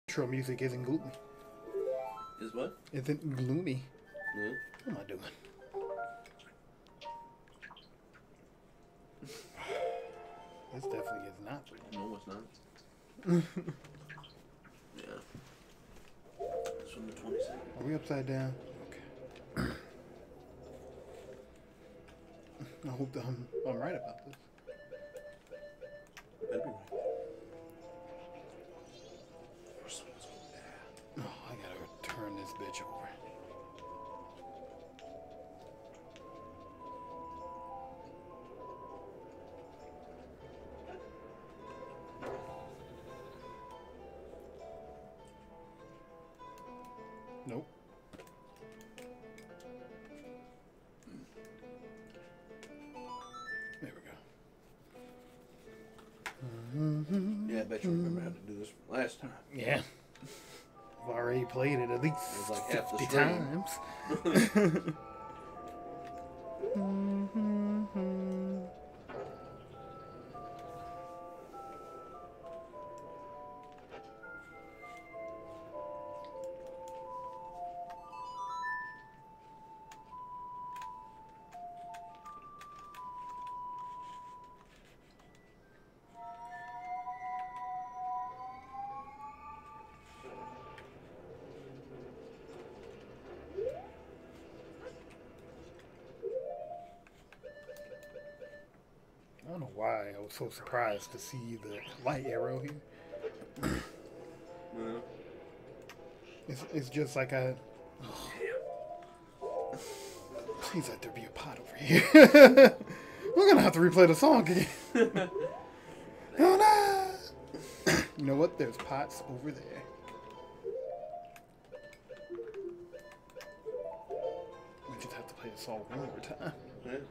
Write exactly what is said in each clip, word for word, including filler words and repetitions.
Intro music isn't gloomy. Is what? Isn't gloomy. Yeah. What am I doing? This definitely is not. No, it's not. Yeah. It's from the twenty-second. Are we upside down? Okay. I hope that I'm, I'm right about this. Better be right. Oh, I gotta turn this bitch over. Nope. There we go. Yeah, I bet you remember how to do this from last time. Yeah. I've already played it at least It was like half the fifty stream. times. I don't know why I was so surprised to see the light arrow here. Yeah. It's, it's just like I... Oh. Please let there be a pot over here. We're going to have to replay the song again. Oh, no. You know what? There's pots over there. We just have to play the song one more time. Yeah.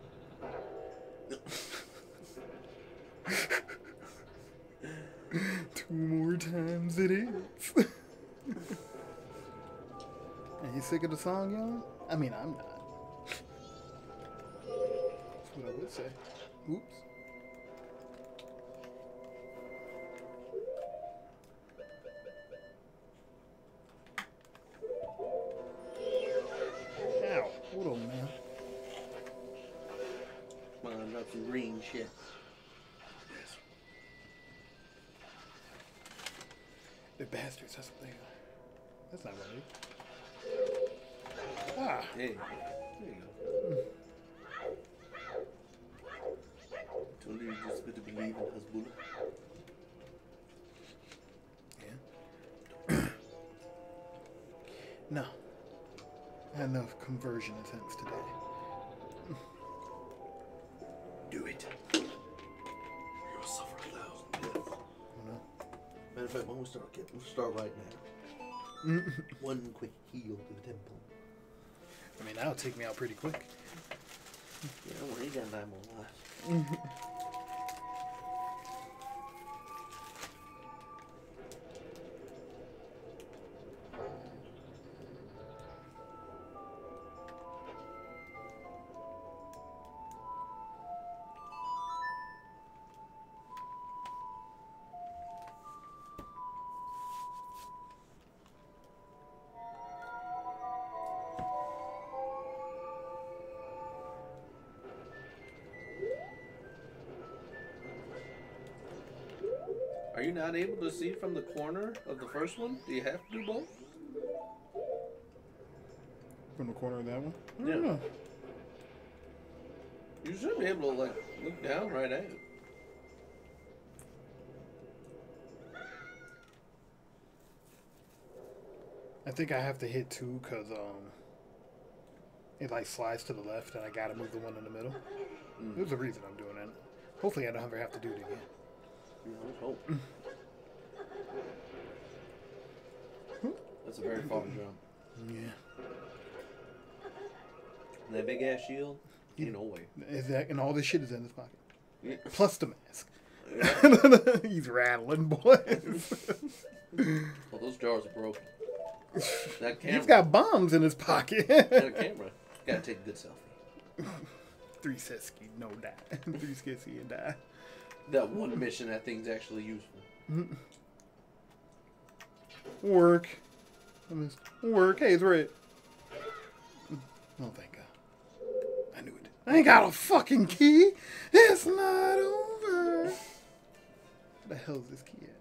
Two more times it is. Are you sick of the song, y'all? I mean, I'm not. That's what I would say. Oops. Ow. Hold on, man. Come on, drop some green shit. They're bastards, that's what they are. That's not right. Ah. Hey, there you go. Told you you're just going to believe in Hezbollah. Yeah. No. I had enough conversion attempts today. Do it. You'll suffer a thousand deaths. Oh, no. Matter of fact, when we start, get, we'll start right now. One quick heal to the temple. I mean, that'll take me out pretty quick. Yeah, don't worry, you got nine more lives. Are you not able to see from the corner of the first one? Do you have to do both? From the corner of that one? I Yeah. don't know. You should be able to, like, look down right at it. I think I have to hit two because um, it like slides to the left and I gotta move the one in the middle. Mm. There's a reason I'm doing that. Hopefully I don't ever have to do it again. Yeah, let's hope. That's a very far jump. Yeah. And that big ass shield? Ain't no way. Is that, and all this shit is in his pocket. Yeah. Plus the mask. Yeah. He's rattling, boys. Well, those jars are broken. That camera. He's got bombs in his pocket. That camera. Gotta take a good selfie. Three Sesky, no die. Three Skissy and die. That one mission, that thing's actually useful. Work. I missed. Work. Hey, it's right. Oh, thank God. I knew it. I ain't got a fucking key. It's not over. Where the hell is this key at?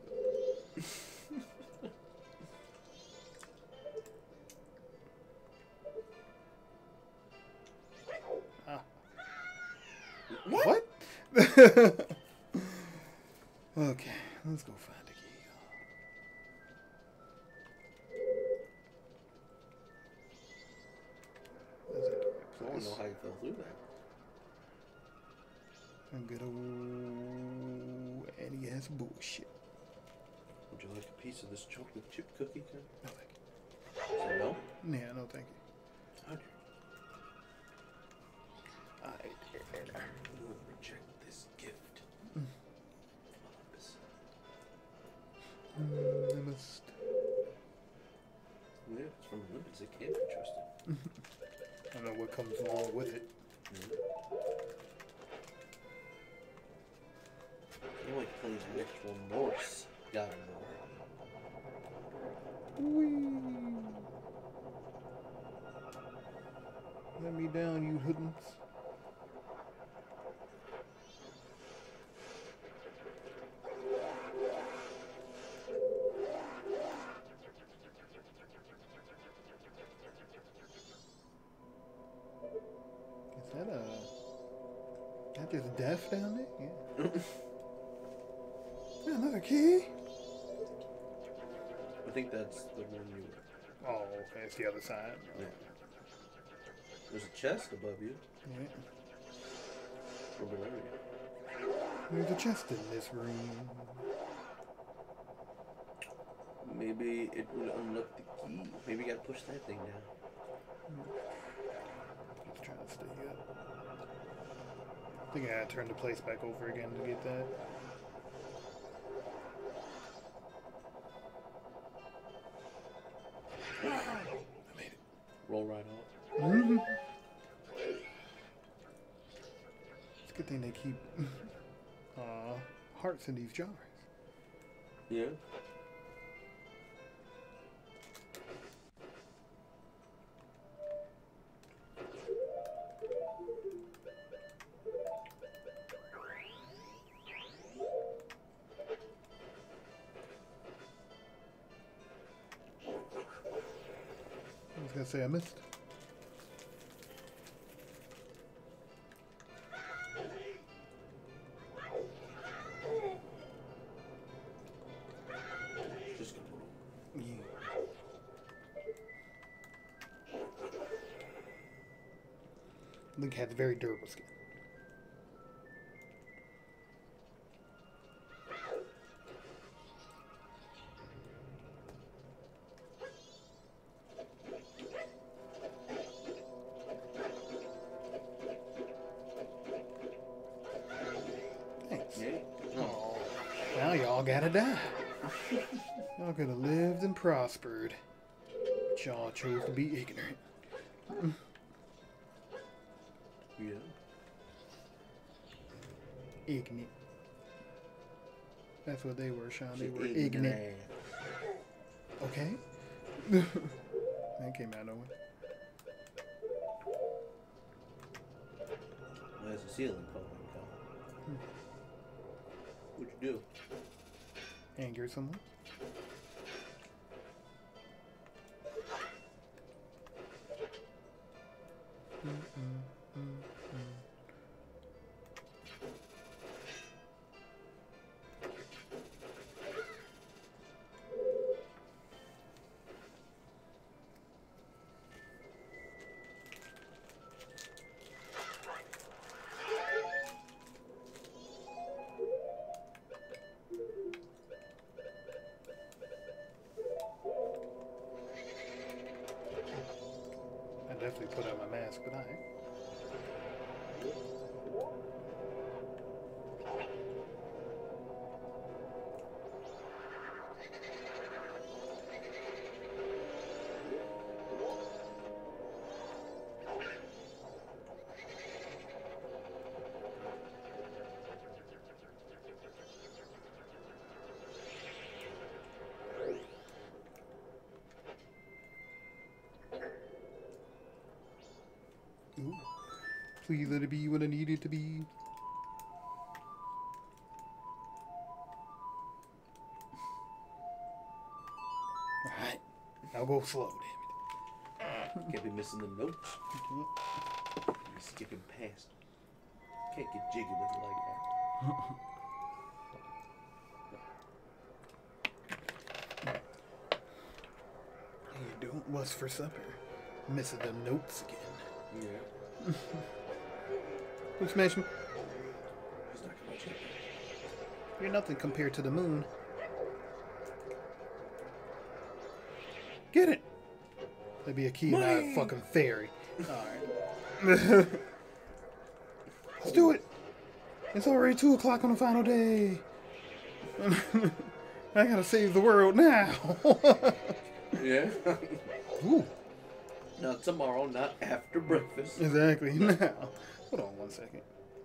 ah. What? What? Okay, let's go find the key. That's it. I don't know how you fell through that. And good old N E S bullshit. Would you like a piece of this chocolate chip cookie? Ken? No, thank So no? you. Yeah, no, thank you. Okay. I You will reject this gift. Mm. Olympus. Mm, I must. Yeah, it's from Olympus. It can't be trusted. I don't know what comes along with it. Mm. You like playing the actual Norse God of War. Whee! Let me down, you hoodlums. Is that a... that just death down there? Yeah. Another key? I think that's the one you were. Oh, okay, it's the other side. Yeah. There's a chest above you. Yeah. Or below you. There's a chest in this room. Maybe it will unlock the key. Maybe you gotta push that thing down. Just trying to stay up. I think I gotta turn the place back over again to get that. I made it. Roll right off. Mm-hmm. It's a good thing they keep uh, hearts in these jars. Yeah. I was gonna say I missed. Just gonna roll. Yeah. Link has very durable skin. Thanks. Yeah. Oh, now y'all gotta die. Y'all could have lived and prospered. But y'all chose to be ignorant. Yeah. Ignorant. That's what they were, Sean. They She were ignorant. ignorant. Okay? That came out of nowhere. There's a ceiling falling down. What'd you do? Anger someone? I definitely put on my mask, but I. Please let it be what I need it to be. Alright. Now go slow, damn it. Can't be missing the notes. Okay. Be skipping past. Can't get jiggy with it like that. How you doing? What's for supper? Missing them notes again. Yeah. Who smashed me? It's not gonna check. You're nothing compared to the moon. Get it! That'd be a key and not a fucking fairy. Alright. Let's do it! It's already two o'clock on the final day. I gotta save the world now. Yeah. Ooh. Not tomorrow, not after breakfast. Exactly. Now. Hold on one second.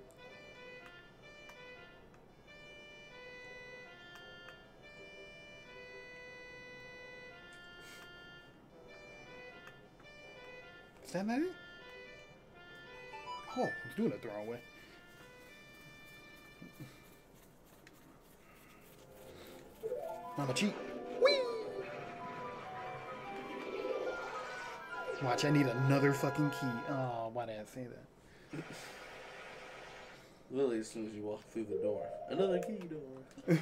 Is that not it? Oh, I was doing it the wrong way. I'm a cheat. Whee! Watch, I need another fucking key. Oh, why did I say that? Literally, as soon as you walk through the door, another key door.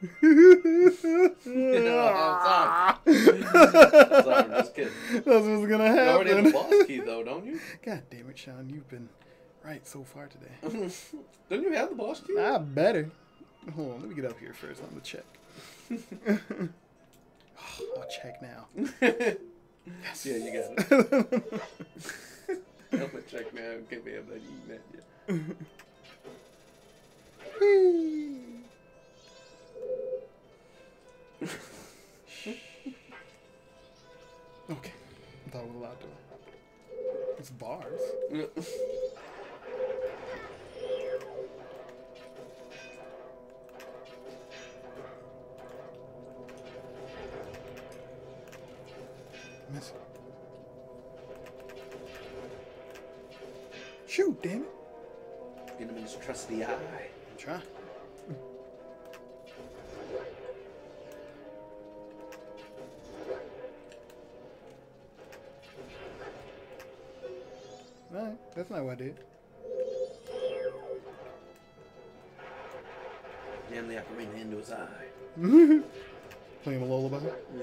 I'm Sorry, I'm just kidding. That's what's gonna happen. You already have the boss key, though, don't you? God damn it, Sean. You've been right so far today. Don't you have the boss key? I better. Hold on, let me get up here first on the check. I'll check now. Yes. Yeah, you got it. I'm gonna check now. Can't be able to eat that yet. Okay. I thought it was a loud door. It's bars. Miss. Shoot, damn it. Get him in his trusty eye. Try. Alright, that's not what I did. Jam the ocarina into his eye. Play him a lullaby. Yeah.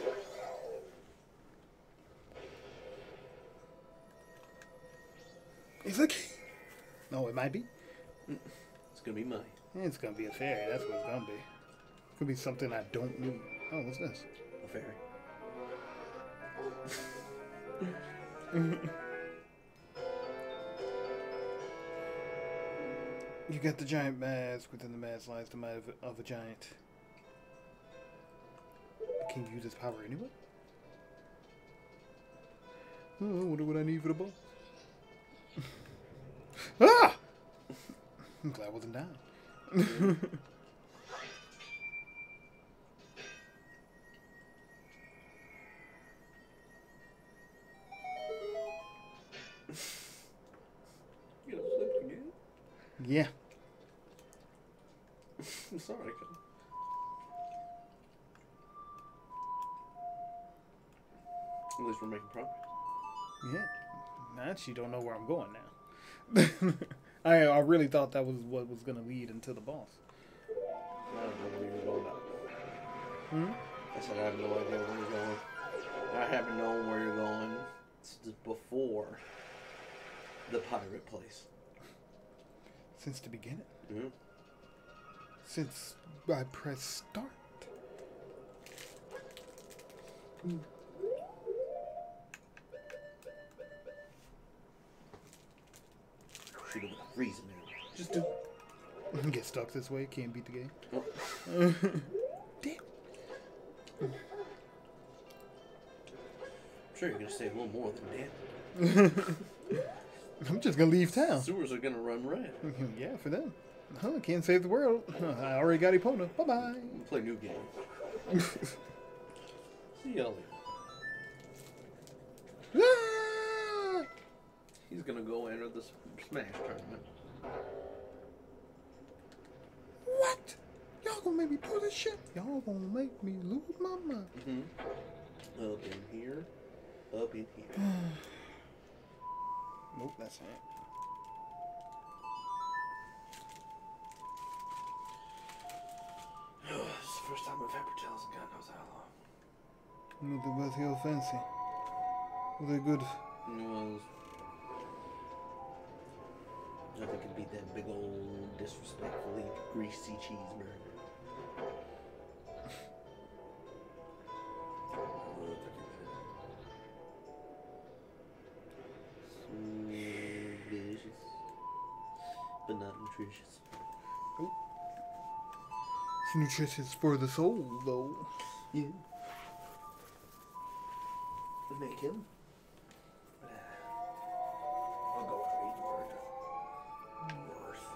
Is it? No, it might be. It's gonna be mine. It's gonna be a fairy. That's what it's gonna be. It could be something I don't need. Oh, what's this? A fairy. You got the giant mask. Within the mask lies the mind of a, of a giant. Can you use this power anyway? Oh, I wonder what I need for the boss. Ah! I'm glad I wasn't down. You gonna flip again? Yeah. I'm sorry. At least we're making progress. Yeah. Now you don't know where I'm going now. I I really thought that was what was going to lead into the boss. I don't know where you're going now. Hmm? I said I have no idea where you're going. I haven't known where you're going since before the pirate place. Since the beginning. Mm-hmm. Since I pressed start. Mm. Shoot him with a freezing arrow. Just do it. Get stuck this way, can't beat the game. Oh. Damn. I'm sure you're gonna save a little more than that. I'm just gonna leave town. Sewers are gonna run red. Yeah, for them. Huh, can't save the world. I already got Epona. Bye bye. We'll play new game. See y'all later. Ah! He's gonna go enter the S- Smash tournament. What? Y'all gonna make me do this shit? Y'all gonna make me lose my mind. Mm-hmm. Up in here. Up in here. Nope, that's it. This is the first time we've had Patel's in God knows how long. Nothing but heel fancy. Was it good? It was. Nothing could beat that big old disrespectfully greasy cheeseburger. So delicious, but not nutritious. It's nutritious for the soul, though. Yeah. It may kill him. But uh, I'll go with eating burger. Worth.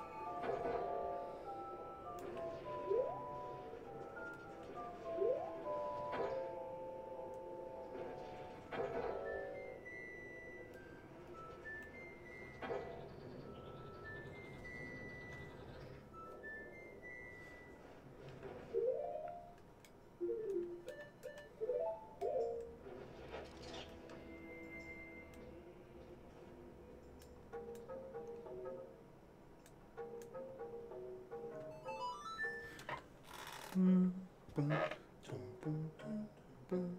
Mm, boom, boom, boom, boom, boom.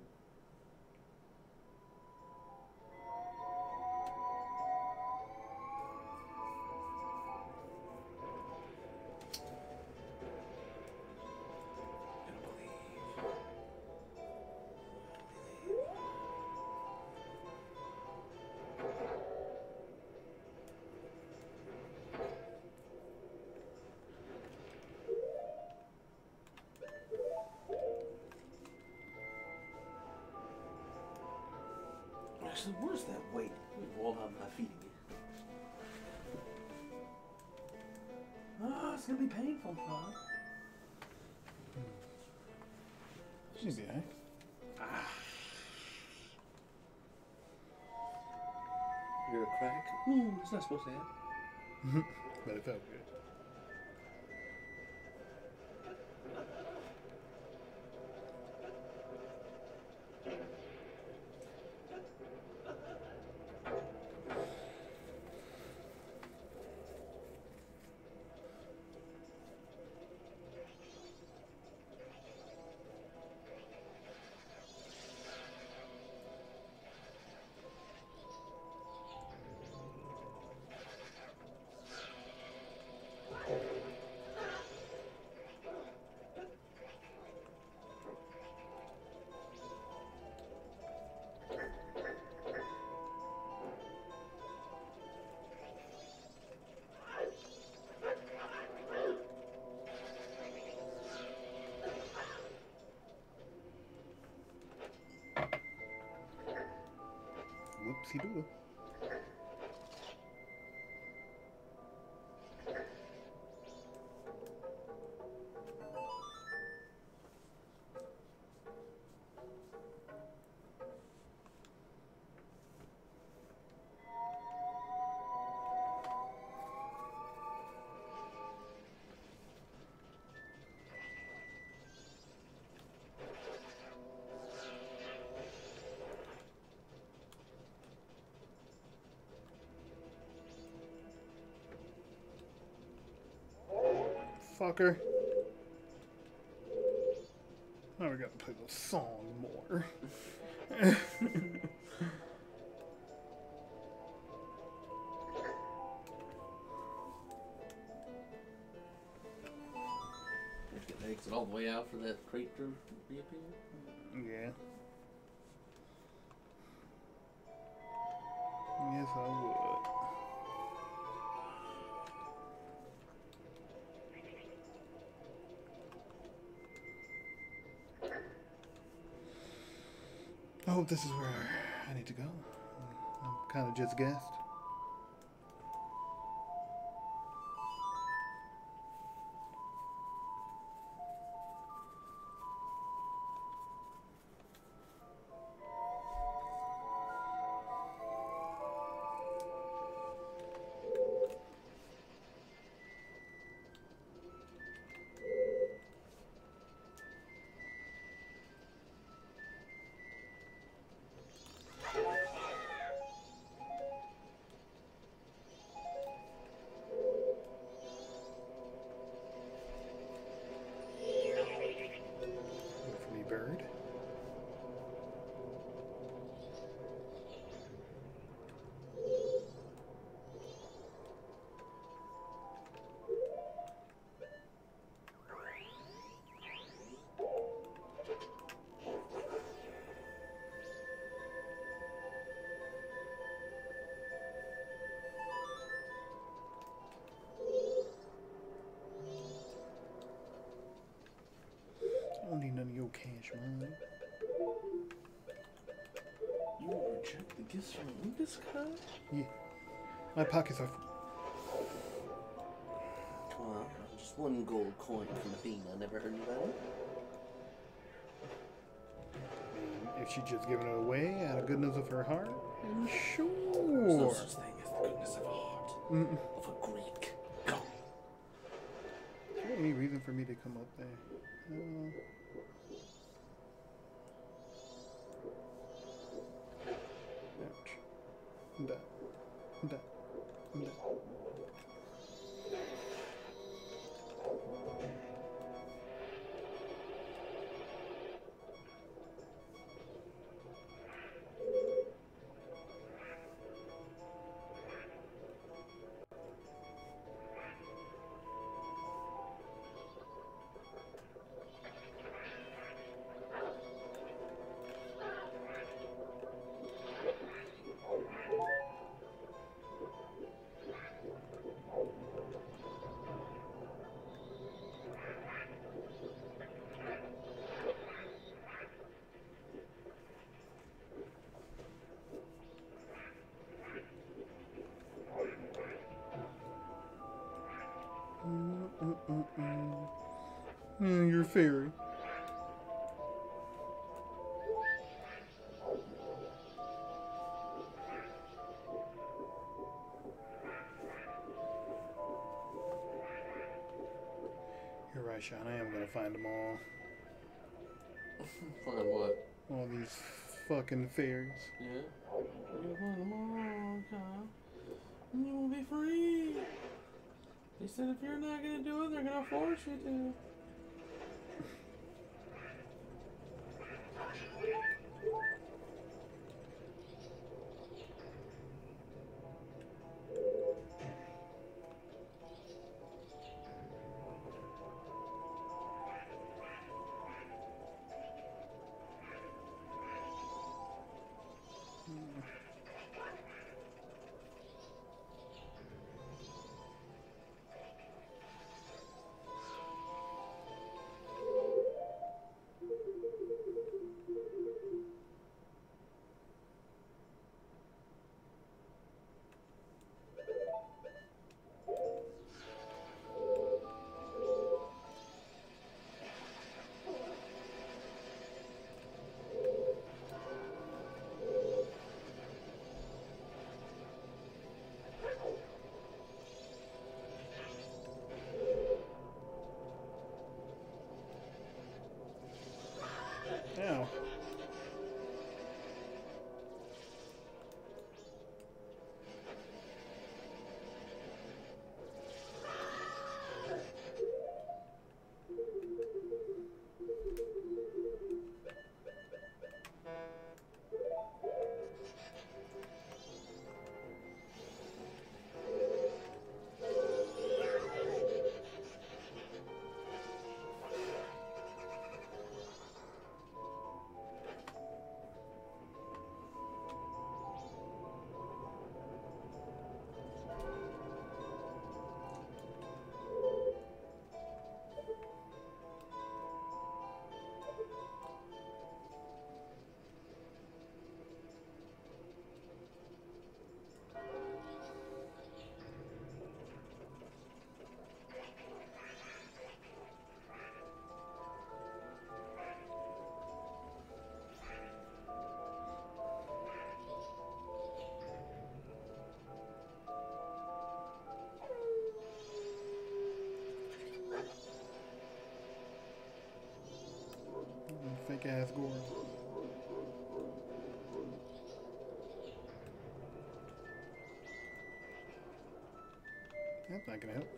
Gonna believe. Actually, where's that weight? While I'm not feeding it. Oh, it's gonna be painful, Todd. She'll be alright. You're a crack? Ooh, it's not supposed to happen. But it felt good. Whoopsie doodle. Fucker. Now we gotta play the song more. Get the exit all the way out for that crate to reappear. Yeah. Yes, I would. I hope this is where I need to go. I'm kind of just guessed. This ring this cut? Yeah. My pockets are. Come on, just one gold coin from Athena. Never heard of that? If she just given it away out of goodness of her heart, then sure. There's no such thing as the goodness of a heart Mm-mm. of a Greek god. Is there any reason for me to come up there? Uh, ouch. Da. Da. Da. Mm-mm-mm-mm. Mm, you're a fairy. You're right, Sean. I am gonna find them all. Find what? All these fucking fairies. Yeah. You'll find them all, okay. And you will be free. They said if you're not gonna do it, they're gonna force you to. Ow. Fake ass Gordon. That's not gonna help.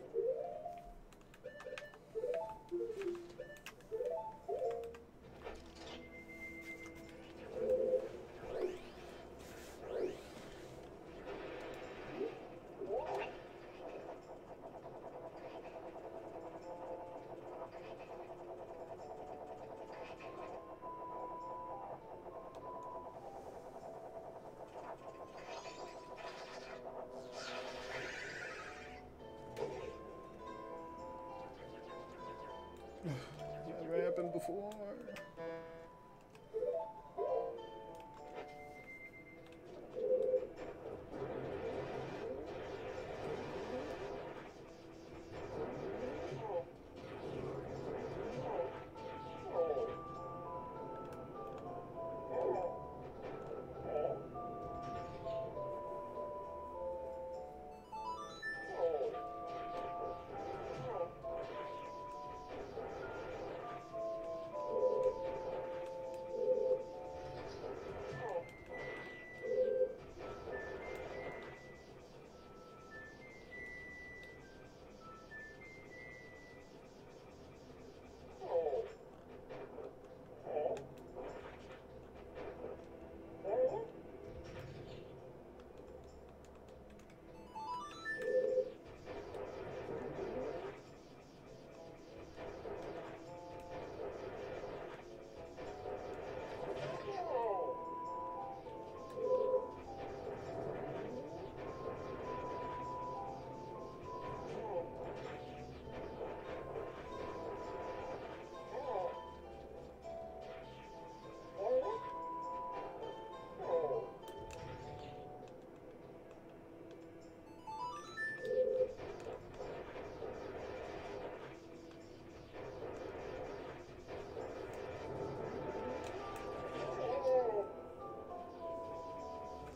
Never happened before.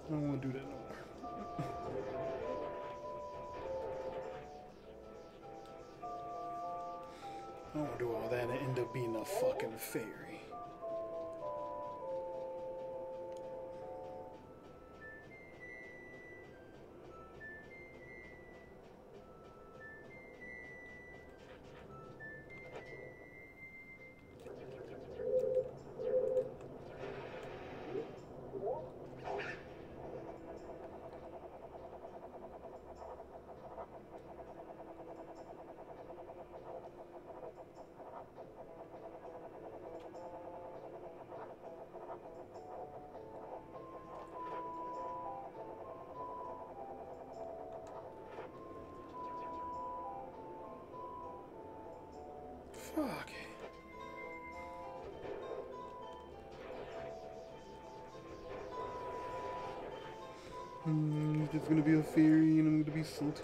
I don't want to do that no more. I don't want to do all that and end up being a fucking fairy. Fuck. Mm, it's gonna be a fairy and I'm gonna be salty.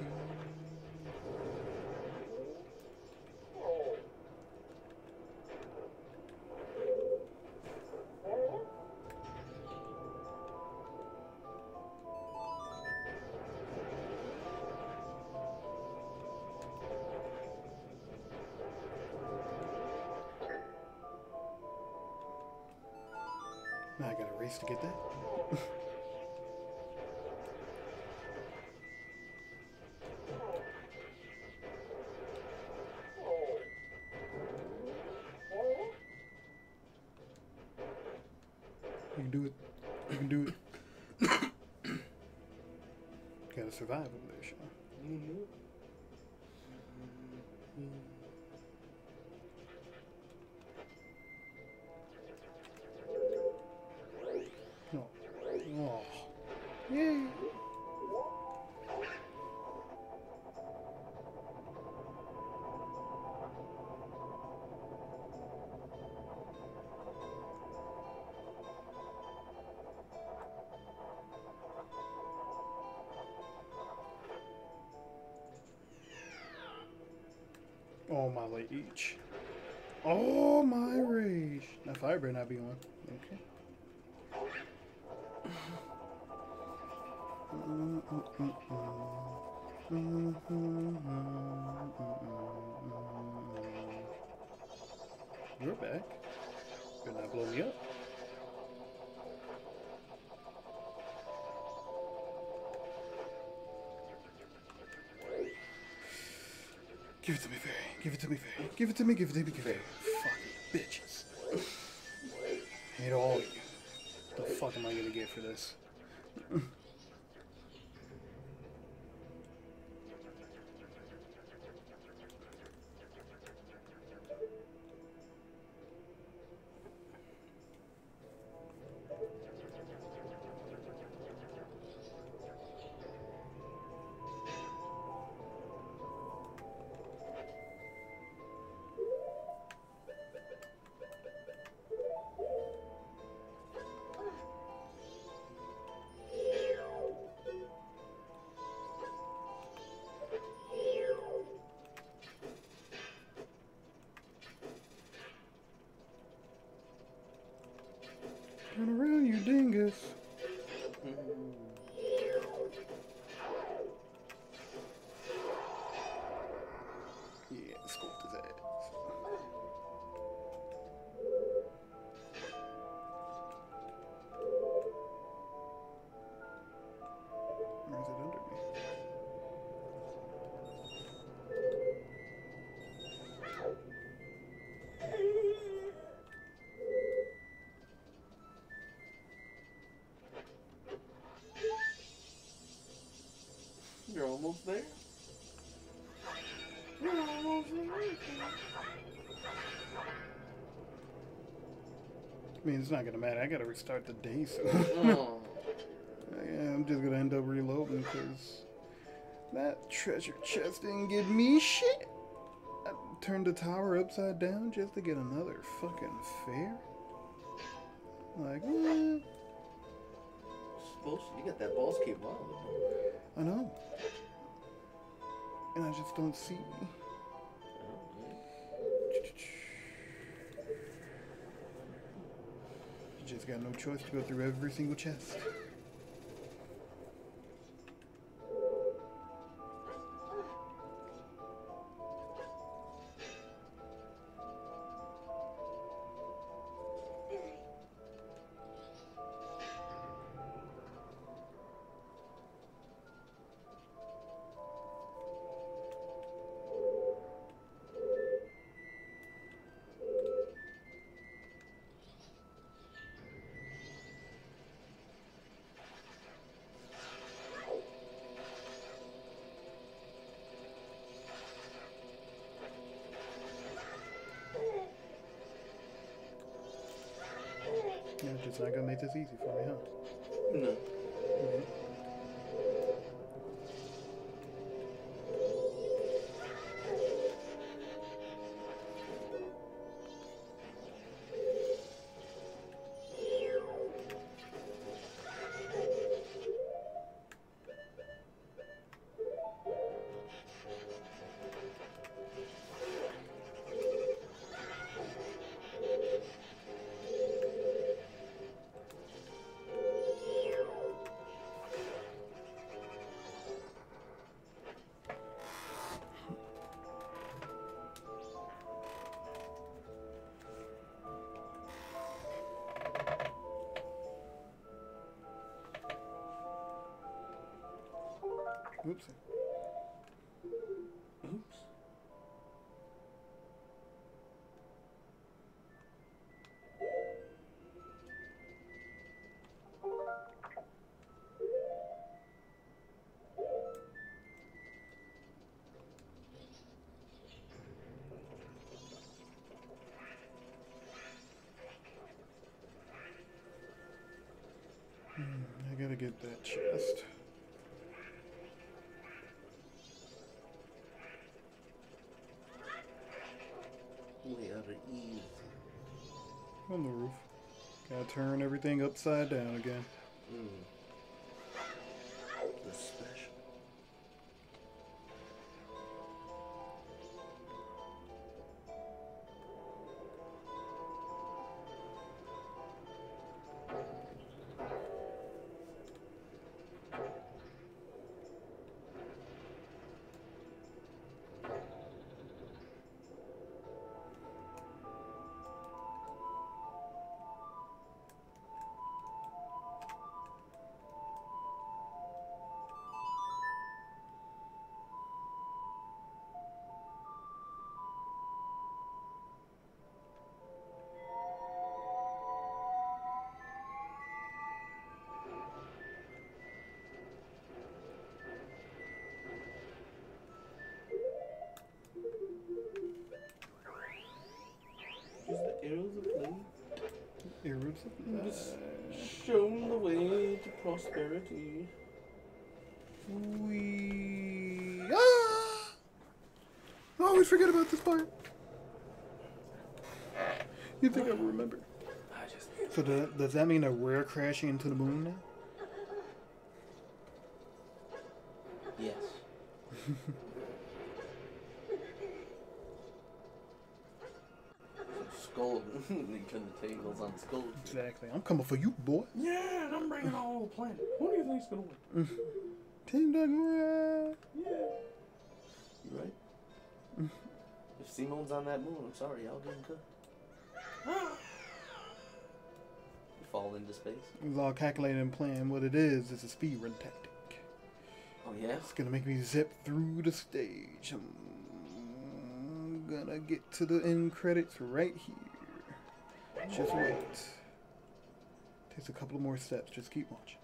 Now I gotta race to get that. You can do it. You can do it. Gotta survive over there, Sean. Mm-hmm. No. Oh. Yay. Oh my rage. Oh my rage. That fire better not be on. Okay. You're back. Better not blow me up. Give it to me, fairy. Give it to me, fairy. Give it to me, give it to me, give it to me. Fucking bitches. Hate all of you. What the fuck am I gonna get for this? Turn around, you dingus. Yeah, scooped his ass. Or is it under me? You're almost there. You're almost there. I mean, it's not gonna matter. I gotta restart the day, so Oh. yeah, I'm just gonna end up reloading because that treasure chest didn't give me shit. I turned the tower upside down just to get another fucking fair. Like, eh, Supposed to. You got that boss key wild. I know, and I just don't see. You just got no choice to go through every single chest. just not gonna make this easy for me, huh? No. Mhm. Oops. Oops. Hmm, I gotta get that chest. We are easy. On the roof. Gotta turn everything upside down again. Mm. The special. Use the arrows of blade. Arrows of Just light. show 'em the way to prosperity. We. Ah! I always forget about this part. You think I will remember? I just. So does that, does that mean that we're crashing into the moon now? Yes. Skull. They turn the tables on Skull. Exactly. I'm coming for you, boy. Yeah, and I'm bringing all the planet. Who do you think's gonna win? Team Dagora. Yeah. You right? If Simone's on that moon, I'm sorry, I'll get him cooked. You fall into space. It was all calculated and planned. What it is is a speedrun tactic. Oh yeah? It's gonna make me zip through the stage. I'm gonna get to the end credits right here. Just wait. Takes a couple more steps. Just keep watching.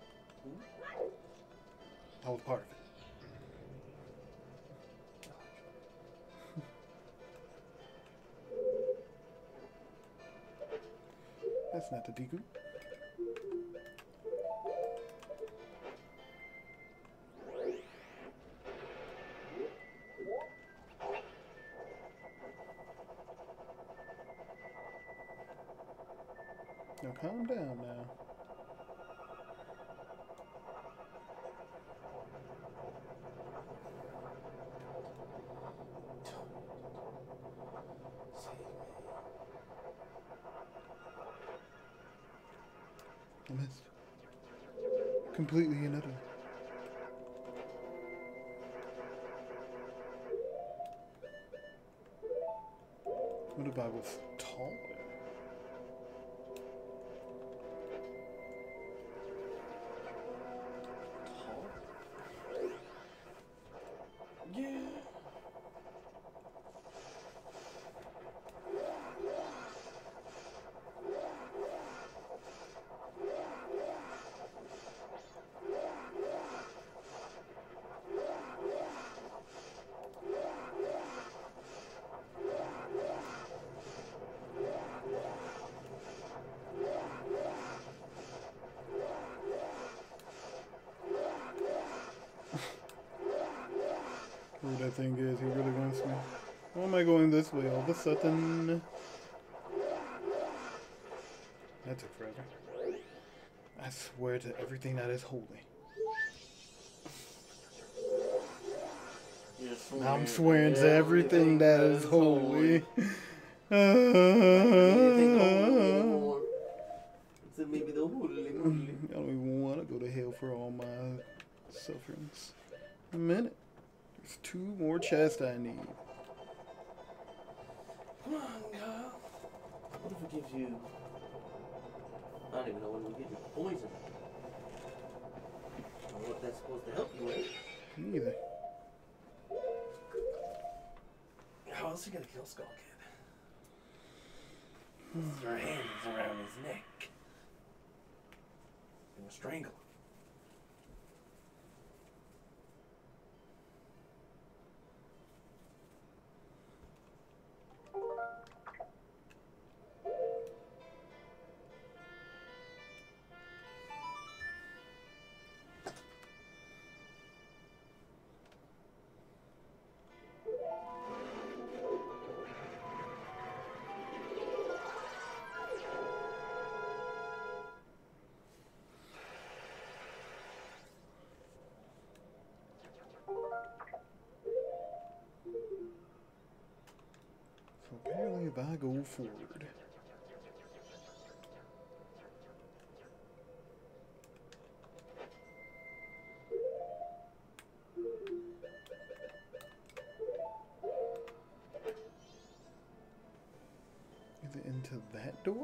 I was part of it. That's not the Deku. Now calm down now. I missed. Completely and utterly. What if I was taller? Yeah. that thing is. He really wants me. Why am I going this way all of a sudden? That took forever. I swear to everything that is holy. Swearing I'm swearing to everything that is holy. Uh, maybe the holy moly. I don't even want to go to hell for all my sufferings. A minute. There's two more chests I need. Come on, Kyle. What if we give you... I don't even know when we give you poison. I don't know what that's supposed to help you with. Neither. How else are you gonna kill Skull Kid? Put our hands around his neck. And we'll strangle him. So apparently if I go forward. Is it into that door?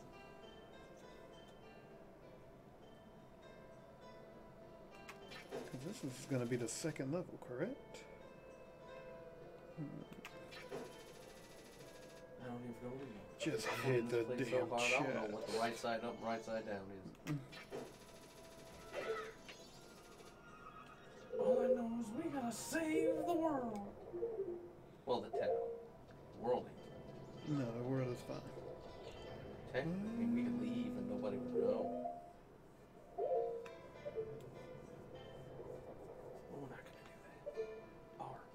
Because this is going to be the second level, correct? I don't even know. Just I'm hit in the this place so damn hard, I don't know chat. what the right side up and right side down is. All I know is we gotta save the world. Well, the town. The world ain't. No, the world is fine. Technically, I mean, we could leave and nobody would know. But we're not gonna do that. Are we?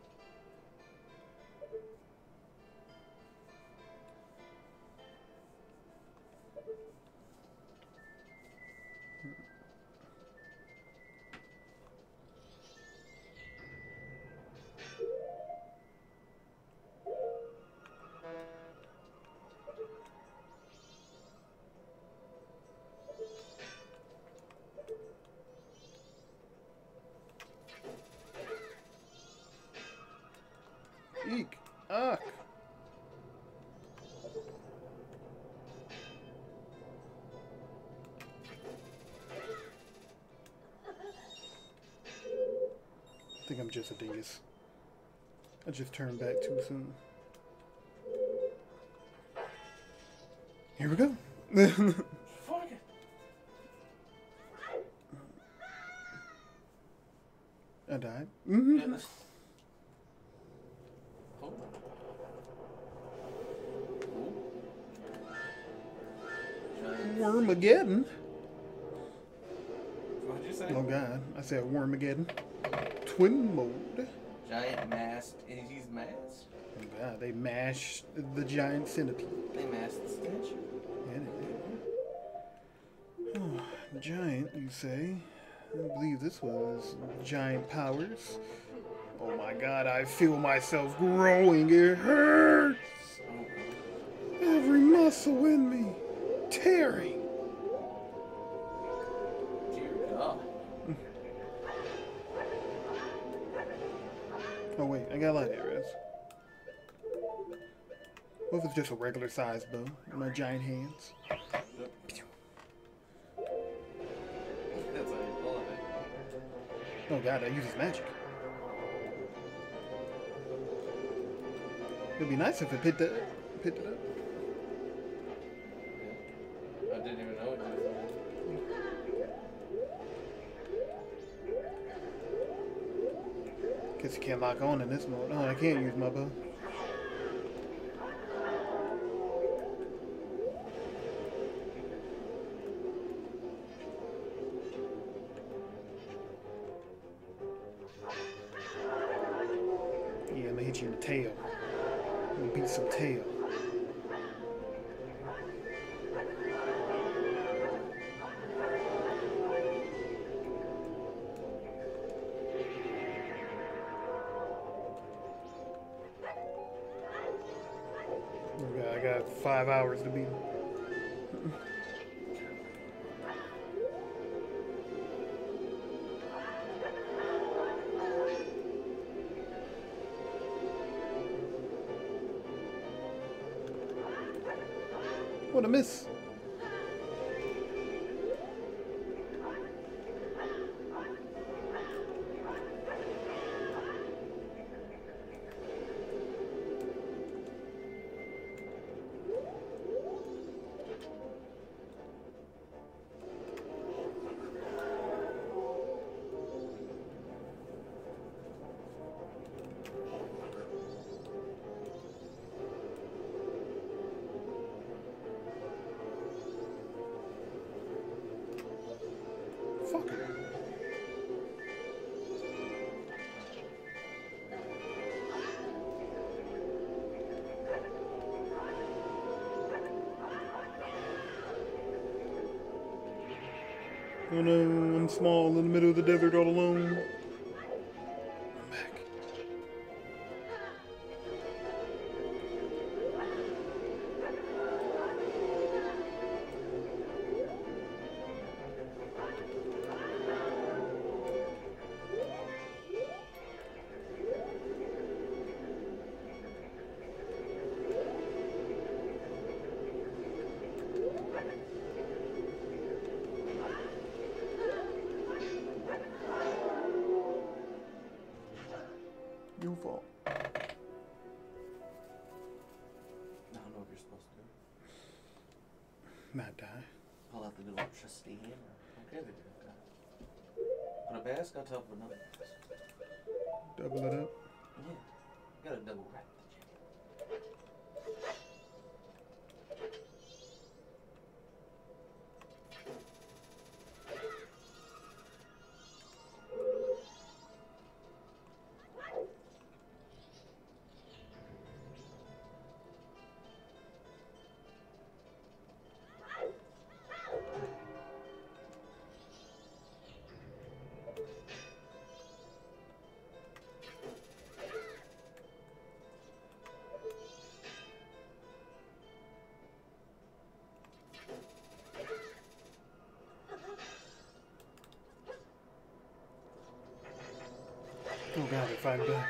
Eek! Ah! I think I'm just a dingus. I just turned back too soon. Here we go. Fuck it. I died. Mm-hmm. Yeah, this- Hold on. Giant- Wormageddon. What'd you say? Oh god, I said Wormageddon. Twin mode. Giant masked. And he's masked. Oh god, they mashed the giant centipede. They masked the statue. Yeah, they did. Oh, giant, you say? I believe this was giant powers. Oh my god, I feel myself growing. It hurts. Every muscle in me tearing. Dear God. Oh wait, I got a lot of arrows. What if it's just a regular sized bow in my giant hands? That's how you're pulling it. Oh god, that uses magic. It'd be nice if it picked it, picked it up. I didn't even know it was. Guess you can't lock on in this mode. Oh, I can't use my bow. hit you in the tail. I'm gonna beat some tail. I got five hours to beat him. What a miss. Fuck it. Oh no, I'm small in the middle of the desert all alone. I'm back. Your fault. I don't know what you're supposed to do. Not die. Pull out the new electricity hammer. Okay, they did that. But a bass got tough for another bass. Double it up. Yeah. You gotta double wrap the chicken. Oh god, they're fighting back.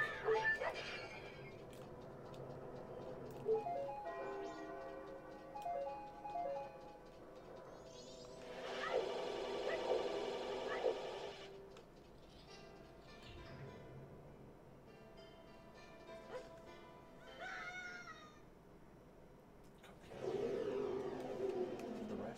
The rest.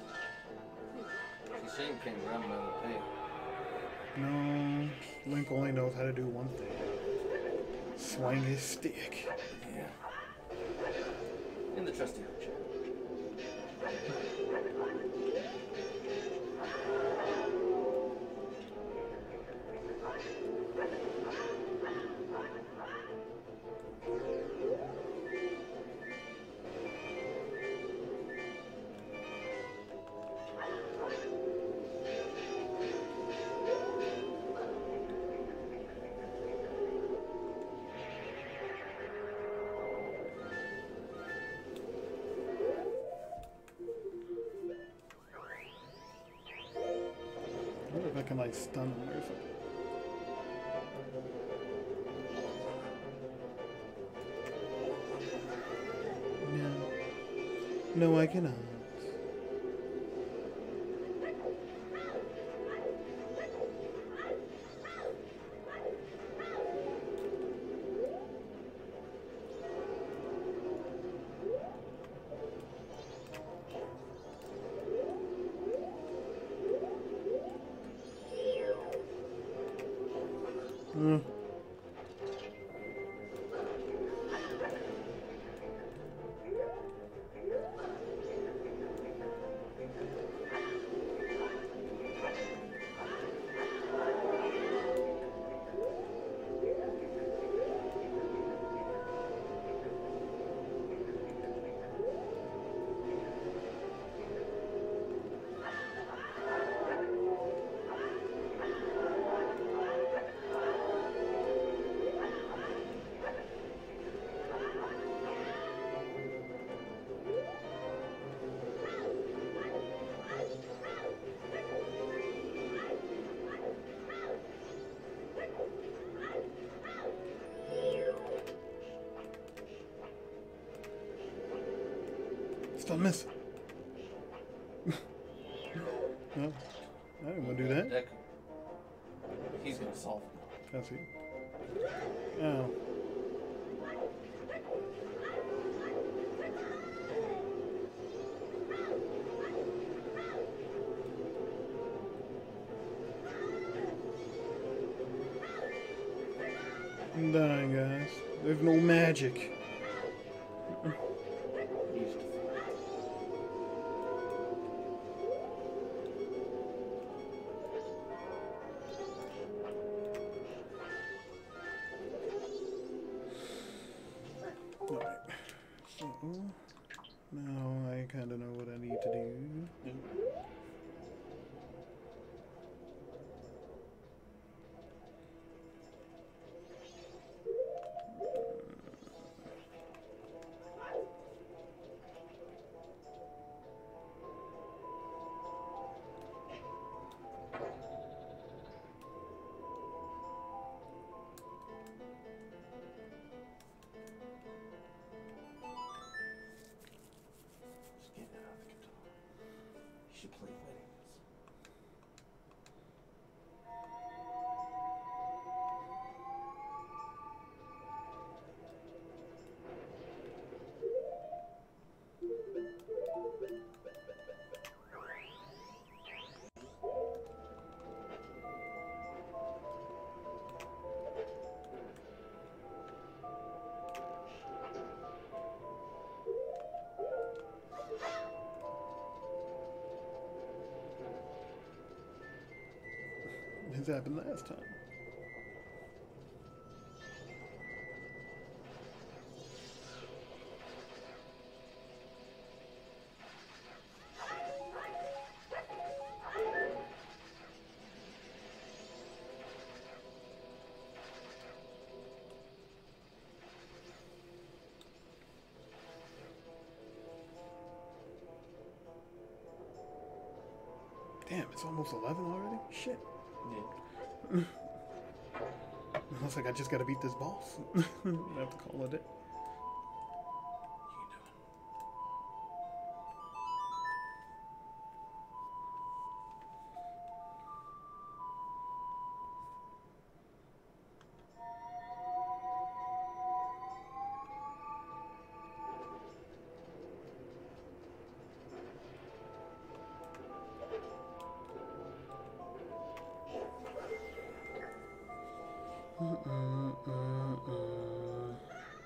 See, Shane came around another day. No, Link only knows how to do one thing. Swing his stick. Yeah. In the trusty archer. I wonder if I can like stun him or something. No. No, I cannot. Mm. I'm missing? No, I didn't want to do that. Deku. He's gonna solve it. I see. Oh. I'm dying, guys. There's no magic. He's just- Alright. So, now I kind of know what I need to do. Just get it out of the guitar. You should play weddings. This happened last time. Damn, it's almost eleven already? Shit. Yeah. Looks like I just gotta beat this boss. I have to call it a day. You can do it. Mm-mm-mm-mm.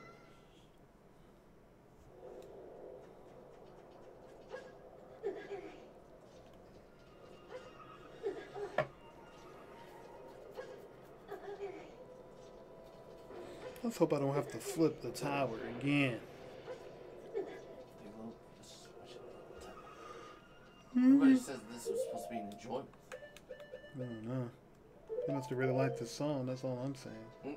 Let's hope I don't have to flip the tower again. They will just switch it all the time. Everybody says this was supposed to be an enjoyment. I don't know. They must have really liked this song, that's all I'm saying.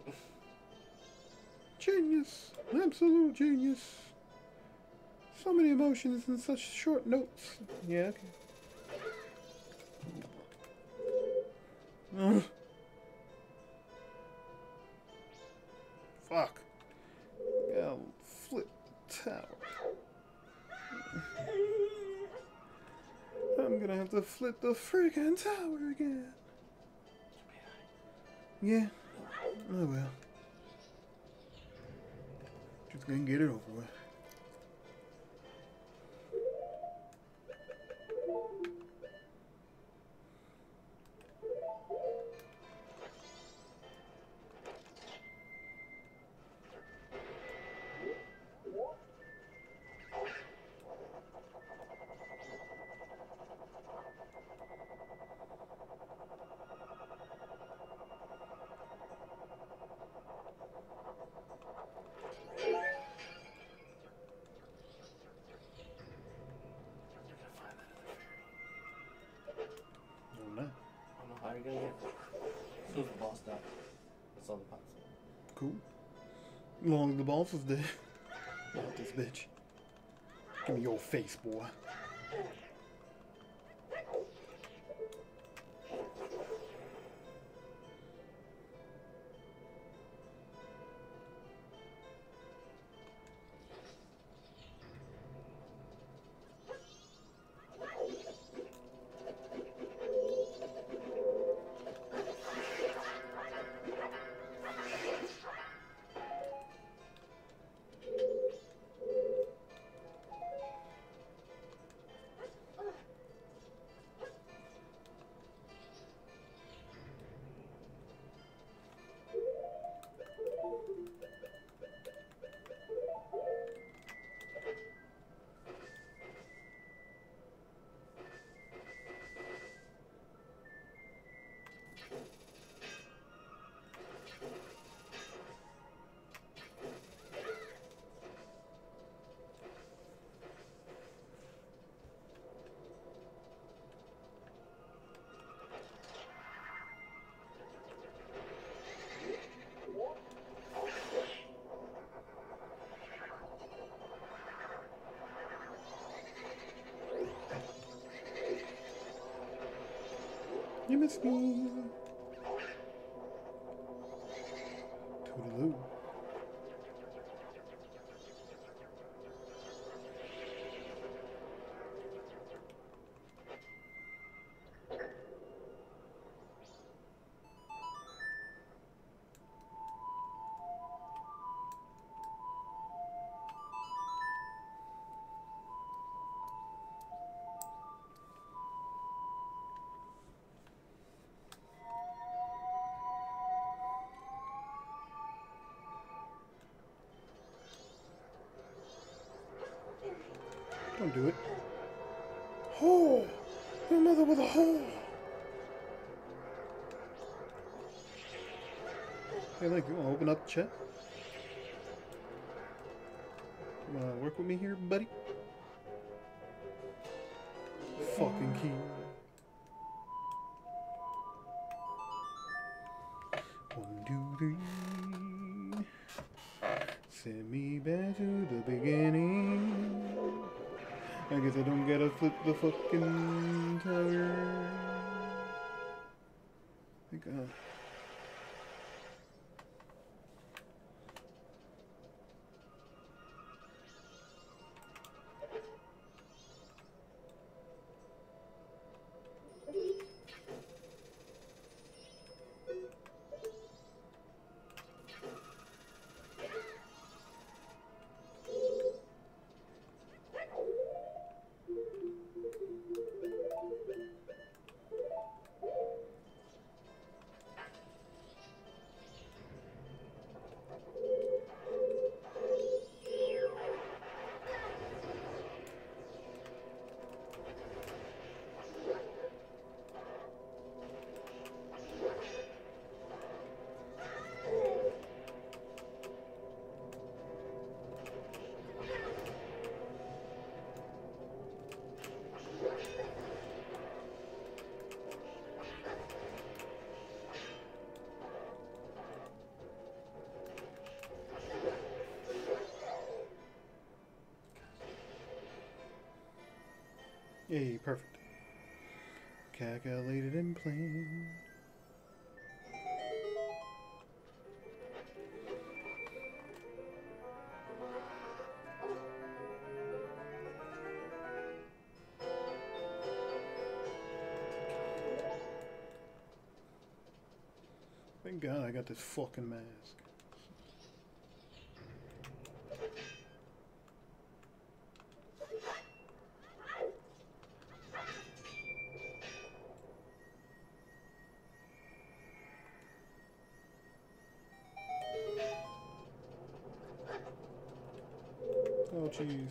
Genius! Absolute genius! So many emotions in such short notes. Yeah, okay. Ugh. Fuck. Gotta flip the tower. I'm gonna have to flip the freaking tower again. Yeah, I will. Just gonna get it over with. How are you gonna get it? As soon as the boss died. That's all the pots. Cool. As long as the boss is dead. Not this bitch. Give me your face, boy. miss me. Toodaloo. Don't do it. Hole! Your mother with a hole! Hey, Link, you wanna open up the chest? You wanna work with me here, buddy? Fucking key. One, two, three. Send me back to the beginning. I guess I don't gotta flip the fucking tower. Thank God. Yay, perfect. Calculated and planned. Thank God I got this fucking mask. Oh, jeez.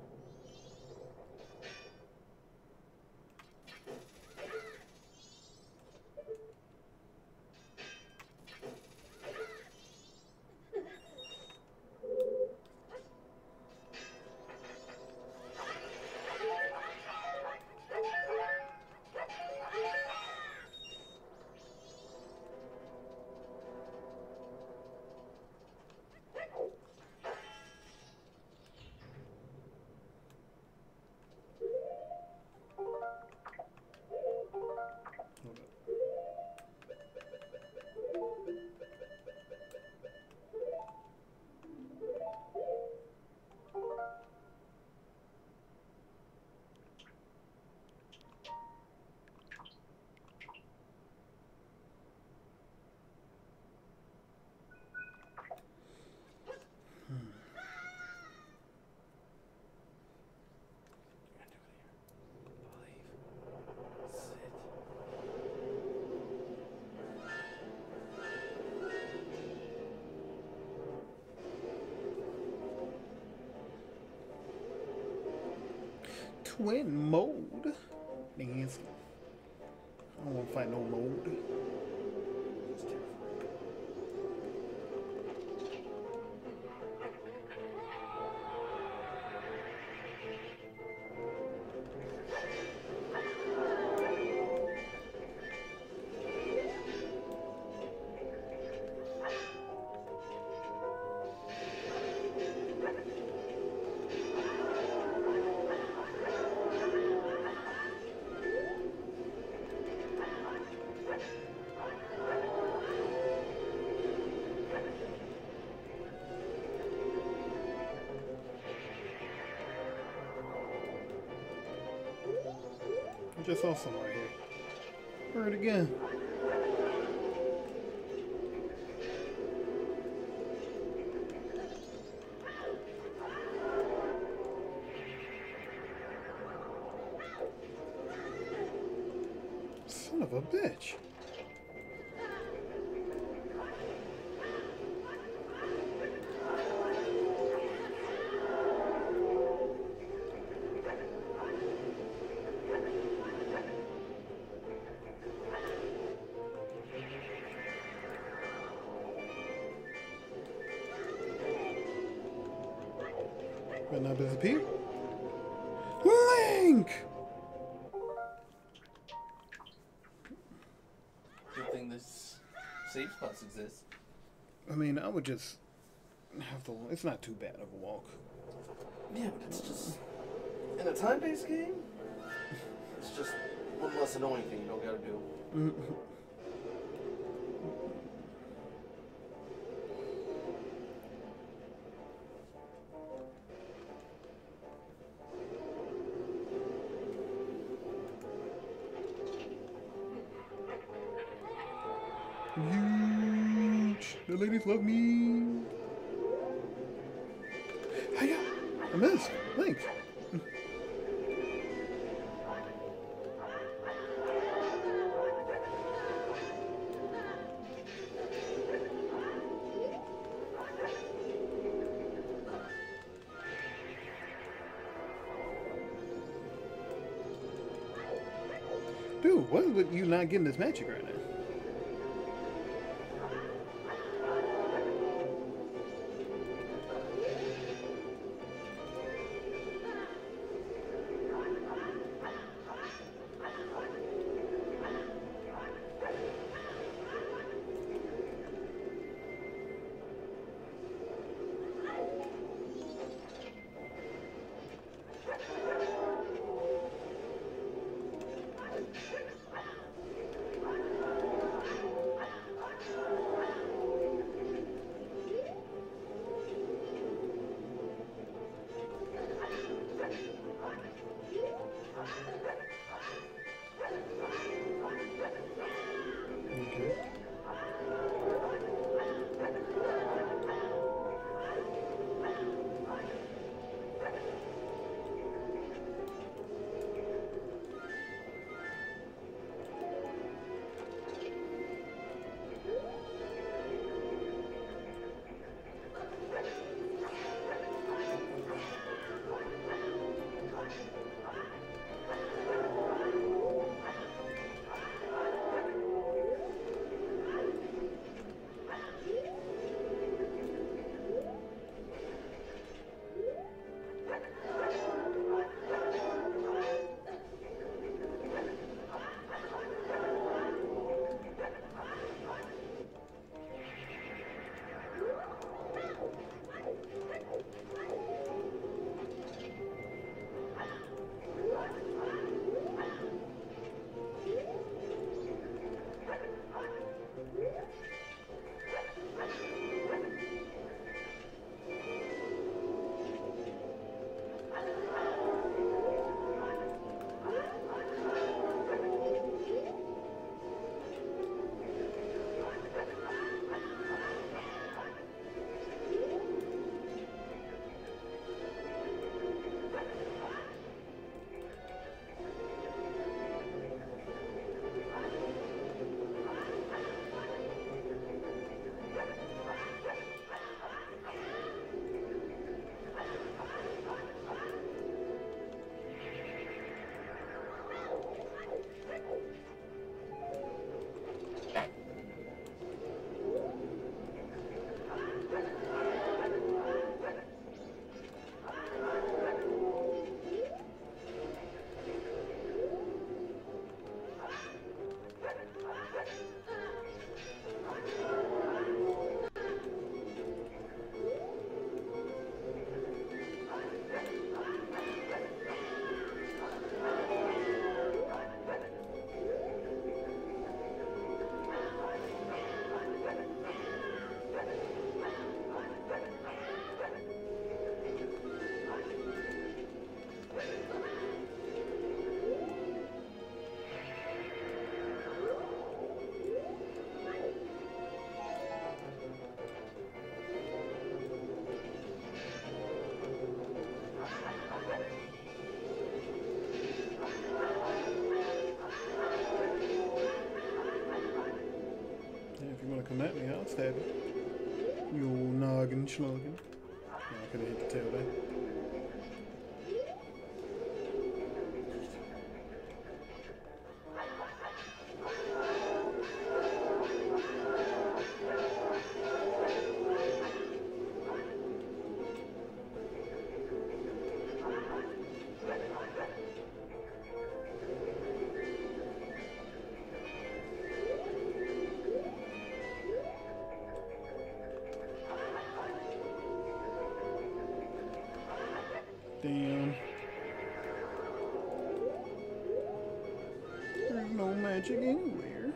Twin mode? Dance. I don't want to fight no mode. Just saw some right here. Heard it again. Son of a bitch. Better not disappear. Link! Good thing this safe spots exist. I mean, I would just have to. It's not too bad of a walk. Yeah, but it's just in a time-based game. It's just one less annoying thing you don't gotta do. Mm-hmm. Huge. The ladies love me. Hiya. I missed. Thanks. Dude, what is with you not getting this magic right now? want to come at me, I'll stab you. You old noggin schmuggin. Oh, I could have hit the tail there. Damn. There's no magic anywhere.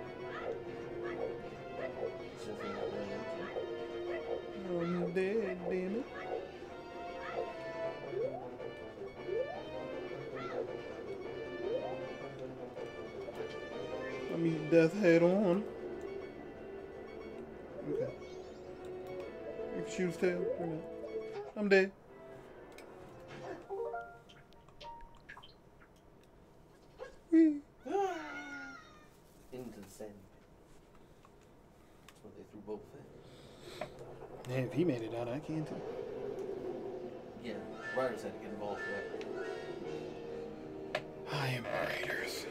I'm dead, damn it. I meet death head on. Okay. You can shoot his tail or not. I'm dead. Whee. Into the sand. That's what they threw Boba Fett. Yeah, if he made it out, I can too. Yeah, Riders had to get involved for that. I am Raiders.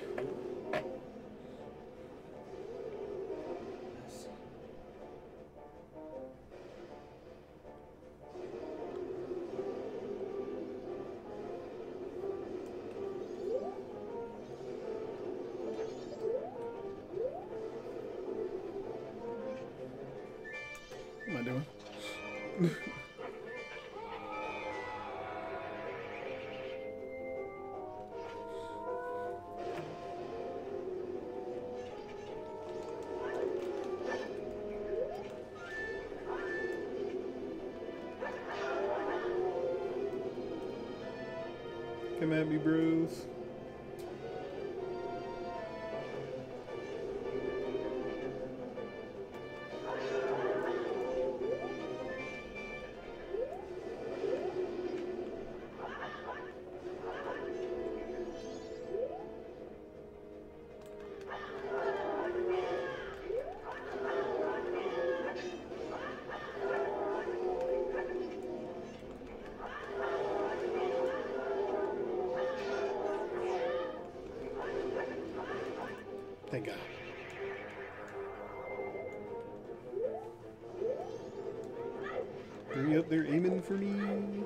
Yes. What am I doing? Come at me, Bruce. Thank God. Hurry up, they're aiming for me.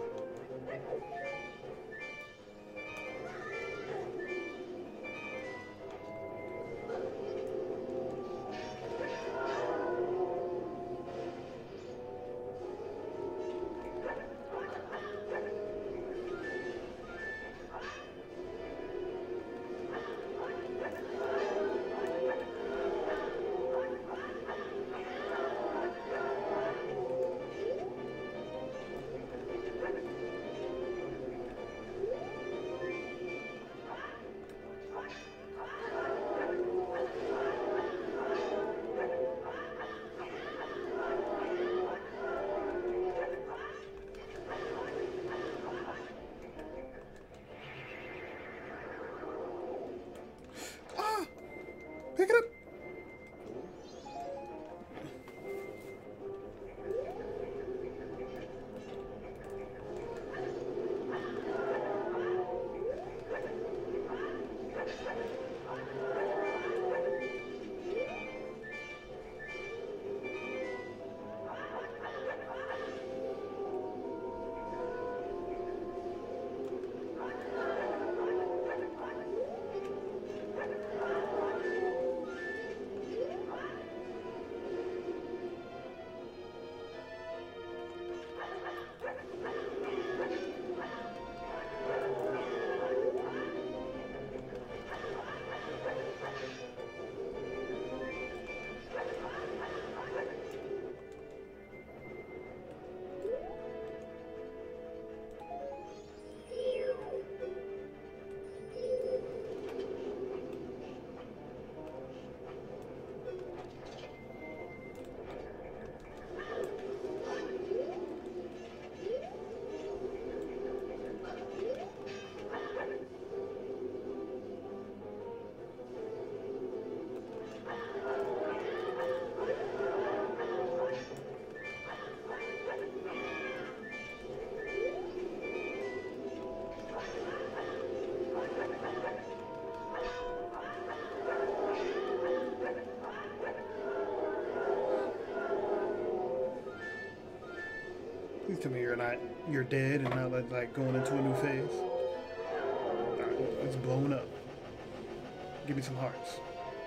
Please tell me you're not, you're dead and not like, like going into a new phase. Alright, it's blown up. Give me some hearts.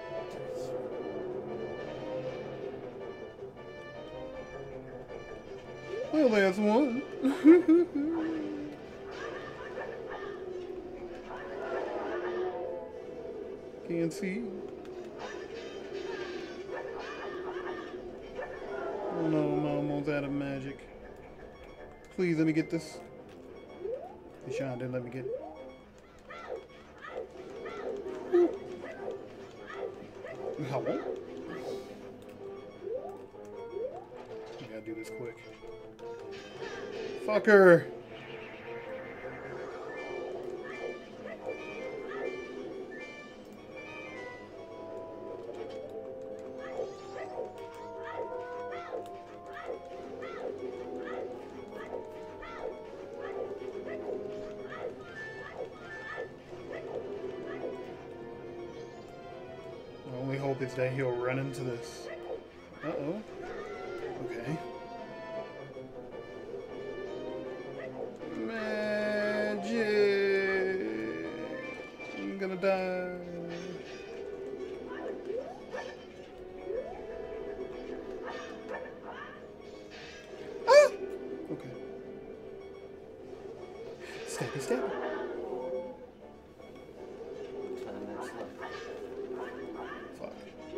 Well, that's one. Can't see. Oh no, I'm almost out of magic. Please let me get this. Deshaun didn't let me get it. Hello? I gotta do this quick. Fucker! My only hope is that he'll run into this. Uh-oh. Okay. Magic! I'm gonna die. Ah! Okay. Stabby, stabby. Fuck.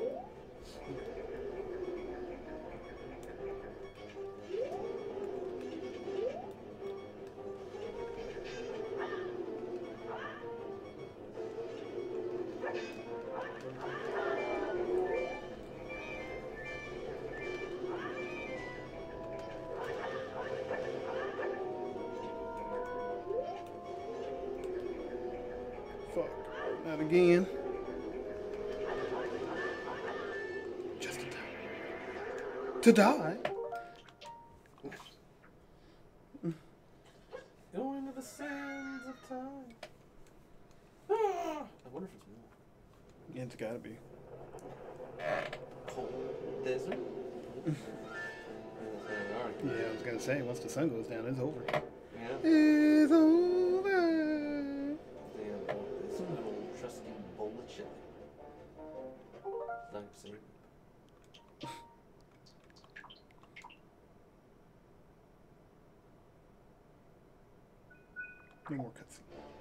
Fuck. Not again. Just in time. To die? Go into the sands of time. Ah, I wonder if it's more. Yeah, it's gotta be. Cold desert? Yeah, I was gonna say, once the sun goes down, it's over. Yeah. It's over. They have this good old trusty bowl of chili. Like see. No more cutscene.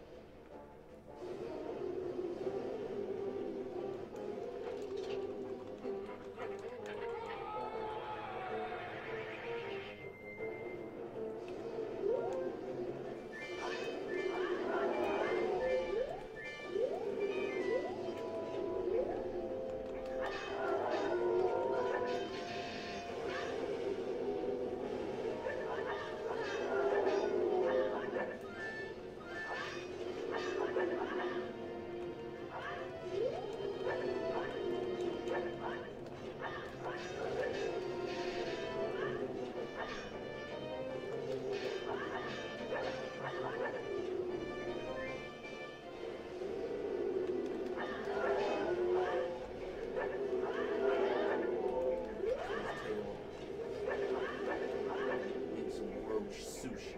Eat some roach sushi.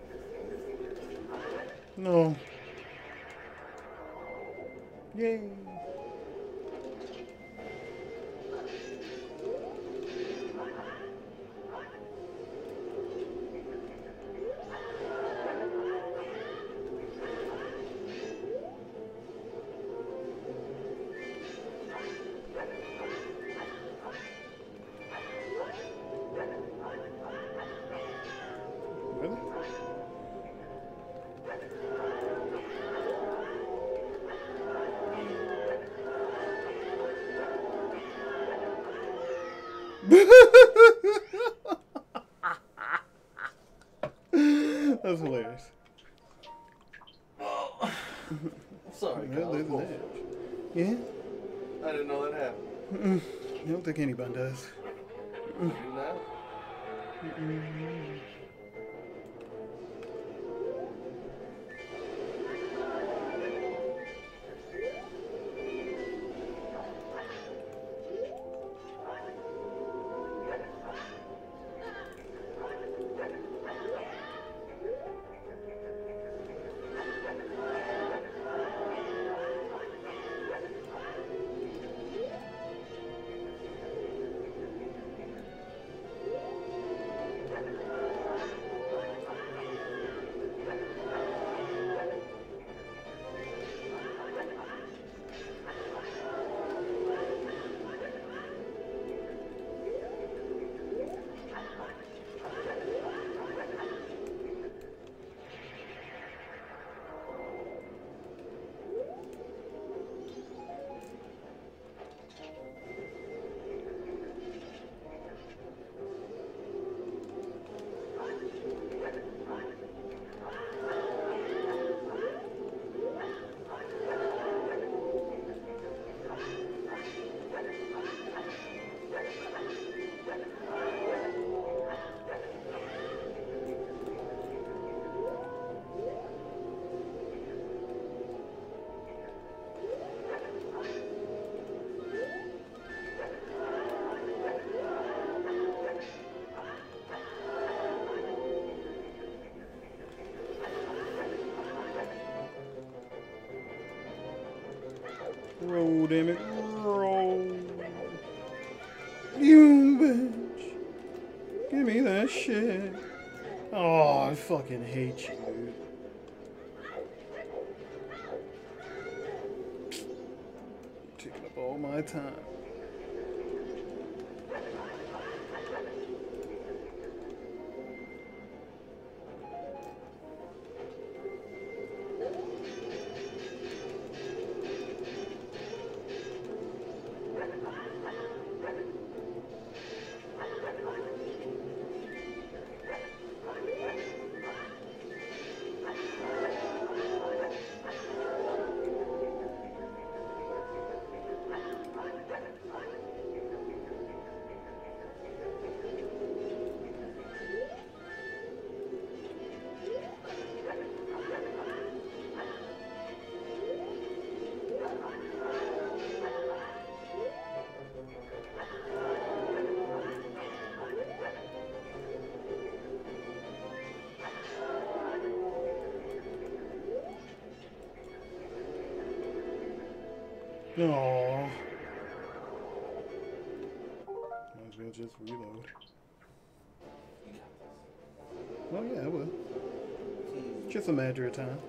No. Yay. Really? That's hilarious. Oh. Sorry, Well, Kyle. there's Oh, an edge. Yeah? I didn't know that happened. Mm-mm. I don't think anybody does. You do now? Mm-mm. roll, damn it. Roll. You bitch. Give me that shit. Oh, I fucking hate you, dude. Taking up all my time. No. Might as well just reload. Oh yeah, I will. Just a matter of time.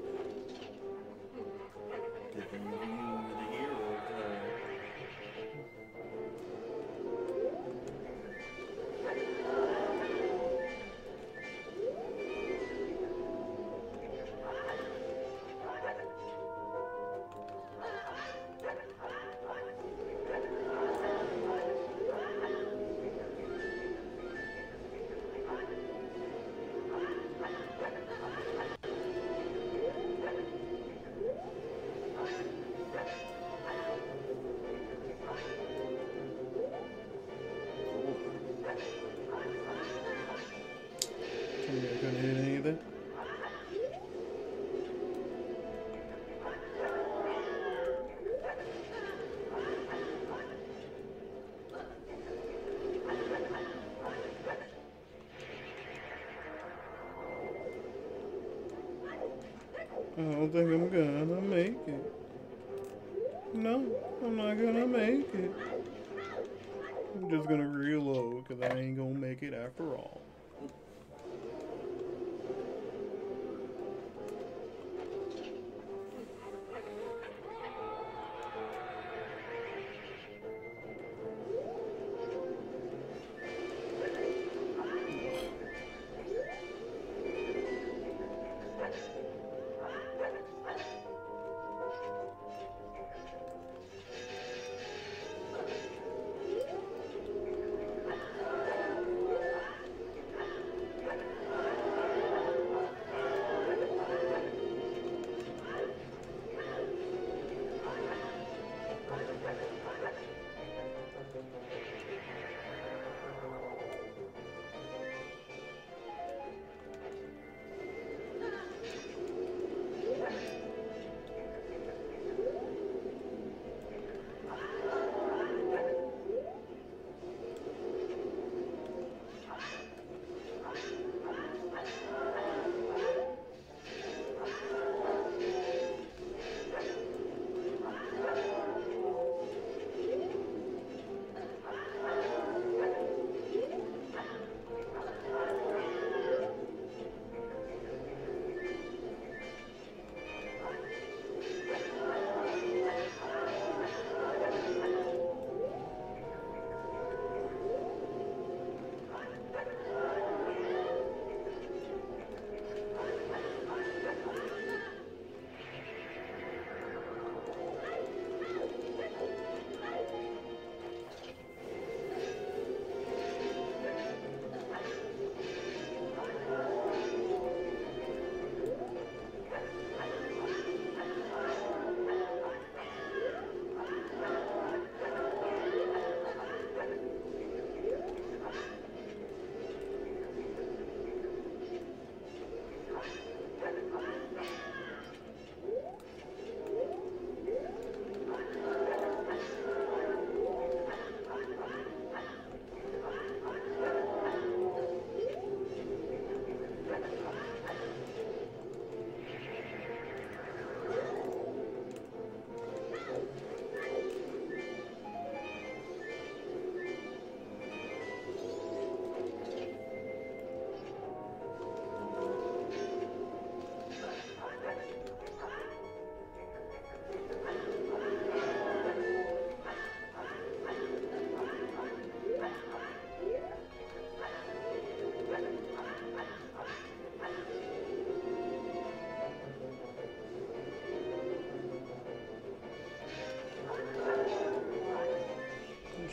Tell me I couldn't hit any of that. I don't think I'm gonna make it. No, I'm not gonna make it. I'm just gonna reload because I ain't gonna make it after all.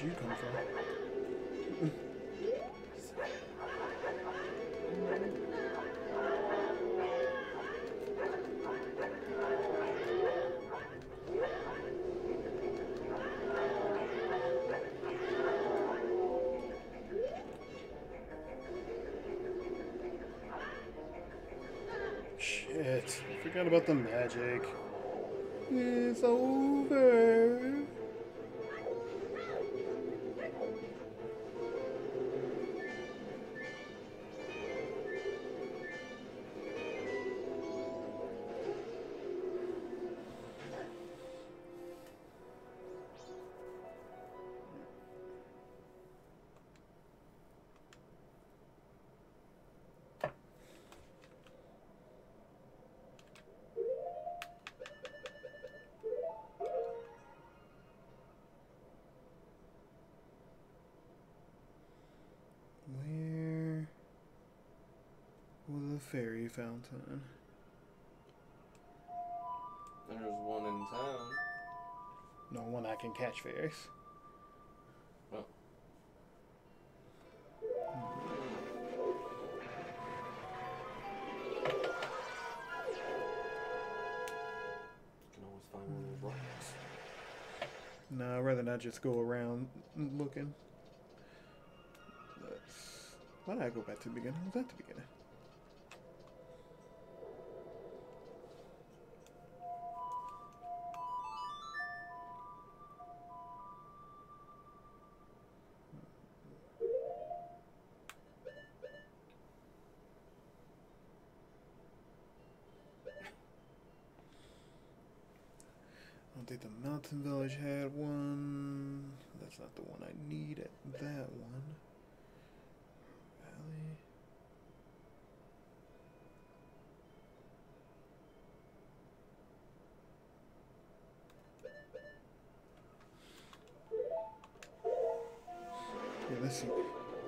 you come from? Shit. Forgot about the magic. It's over. Where was the fairy fountain? There's one in town. No one I can catch fairies. Well. You can always find one of those rocks. No, I'd rather not just go around looking. Let's, why did I go back to the beginning? Was that the beginning? I don't think the Mountain Village had one. That's not the one I need at that one. Valley. Yeah, let's see.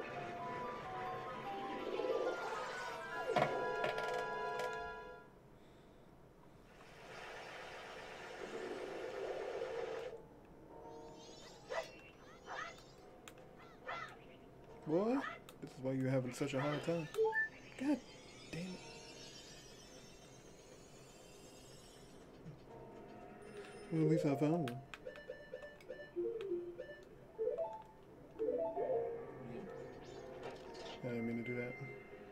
What? This is why you're having such a hard time. God damn it. Well, at least I found one. I didn't mean to do that.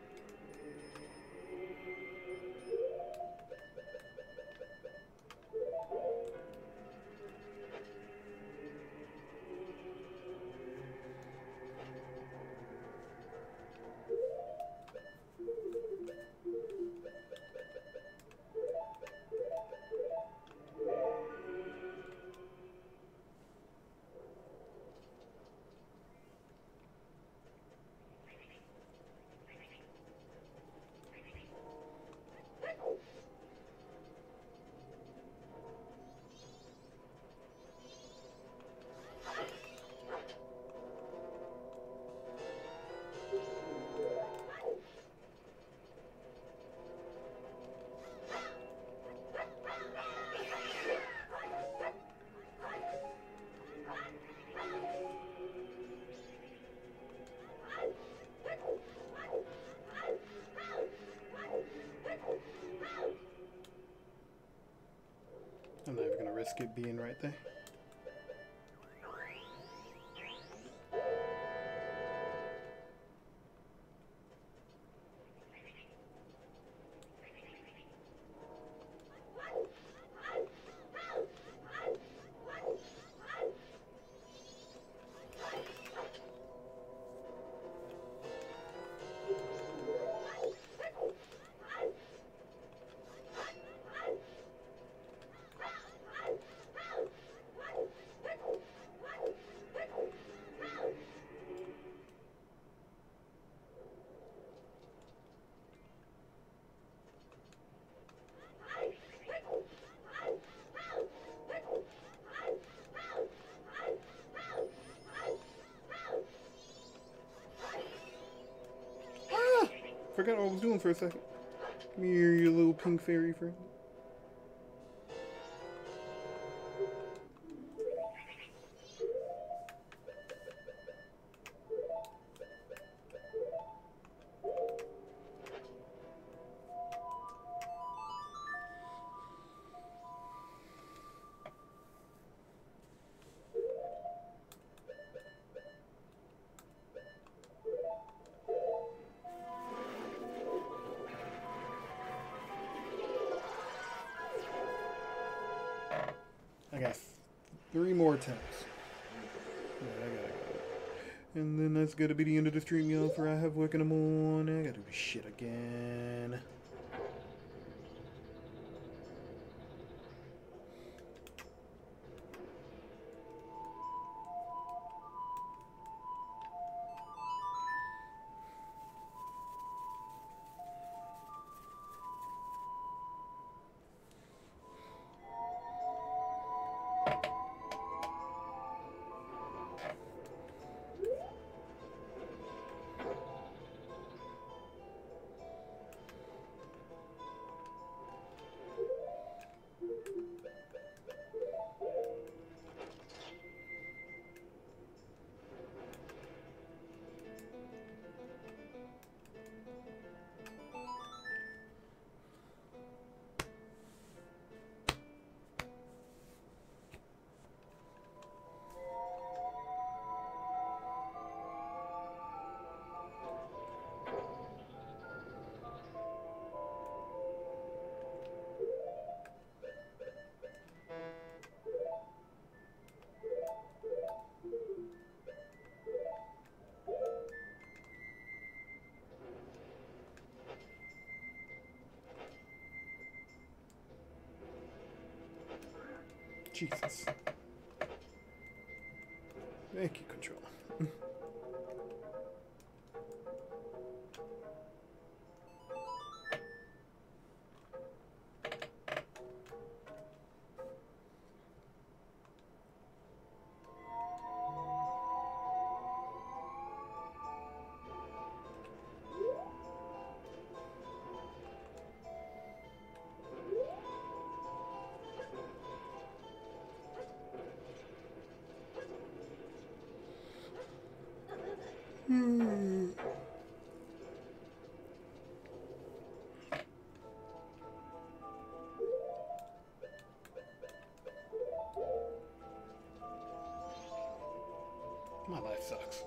I'm not even gonna risk it being right there. Forgot what I was doing for a second. Come here, you little pink fairy friend. Three more attempts. Yeah, I gotta go. And then that's gonna be the end of the stream, y'all, for I have work in the morning. I gotta do this shit again. Jesus. Thank you, controller. Hmm. My life sucks.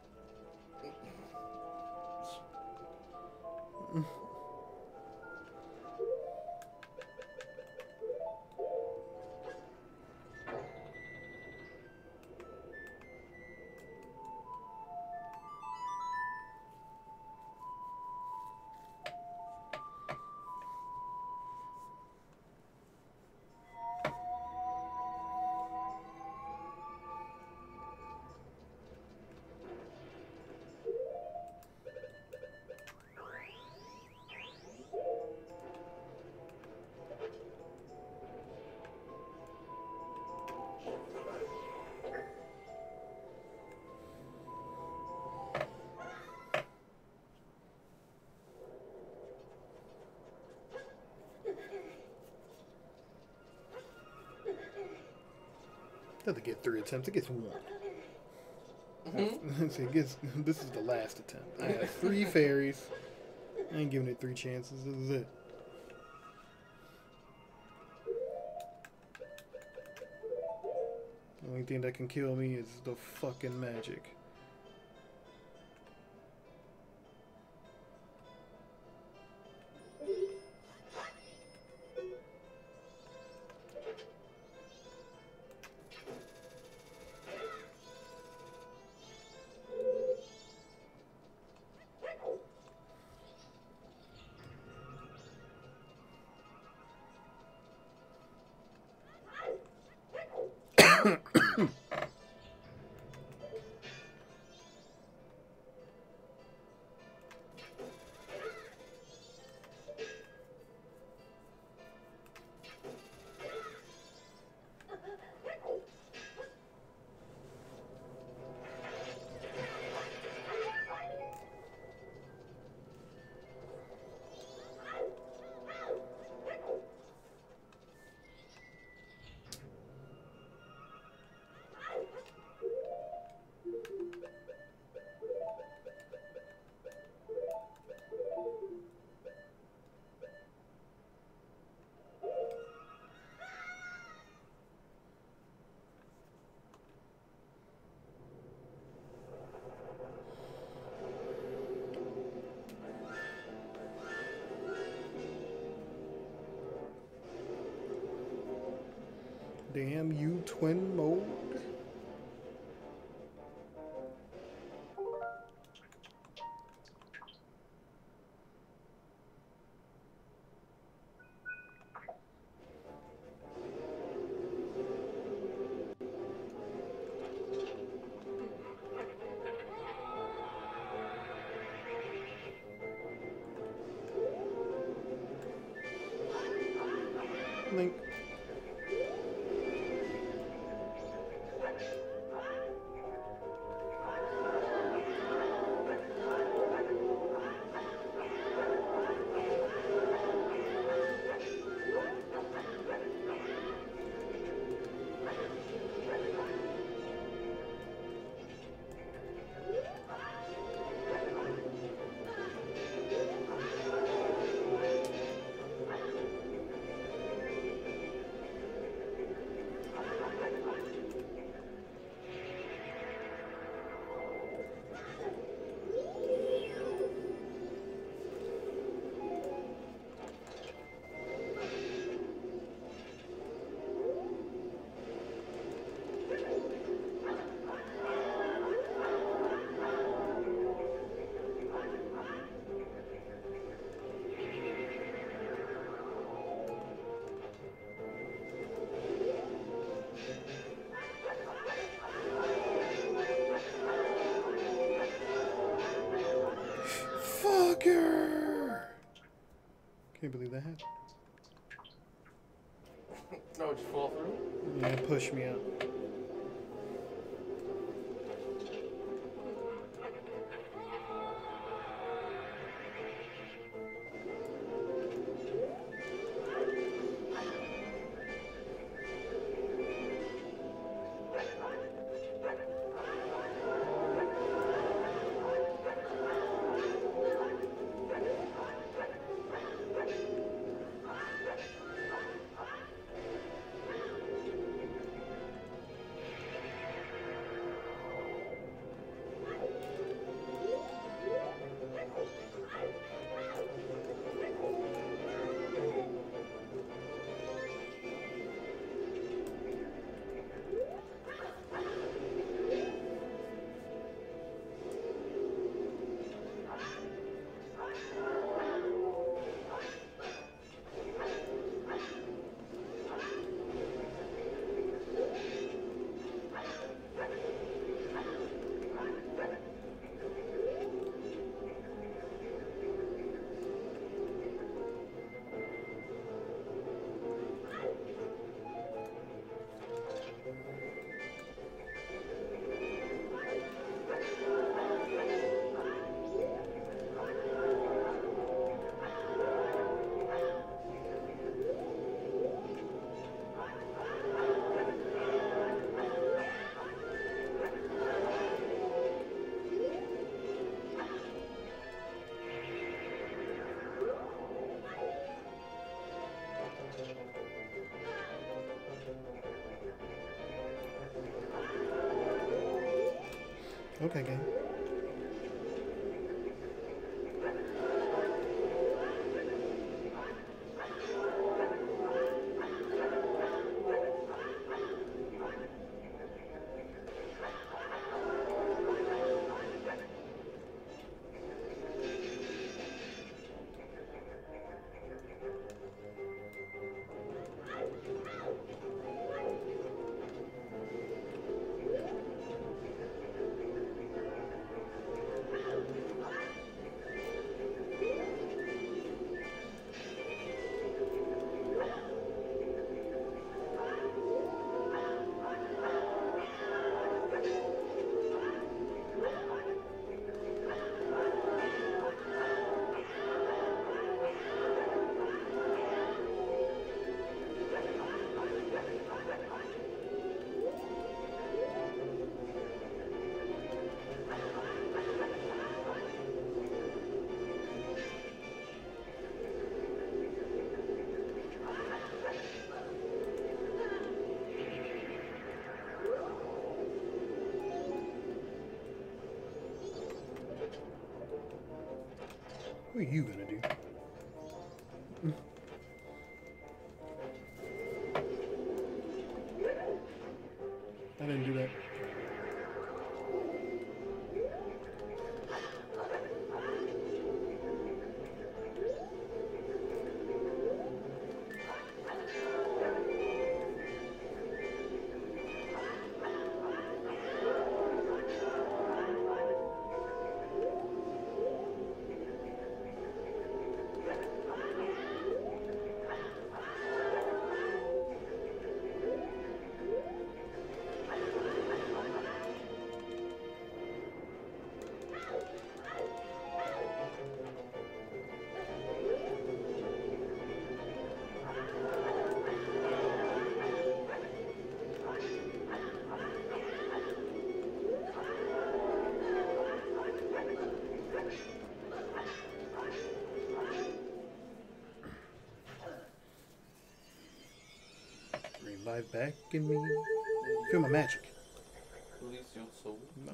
Doesn't get three attempts, it gets one. Mm-hmm. So it gets, this is the last attempt. I have three fairies. I ain't giving it three chances. This is it. The only thing that can kill me is the fucking magic. Damn you, twin mode. Link. Fucker! Can't believe that happened. No, just fall through? Yeah, push me out. Okay, game. What are you gonna do? revive back in me. Feel my magic. Release your soul. No.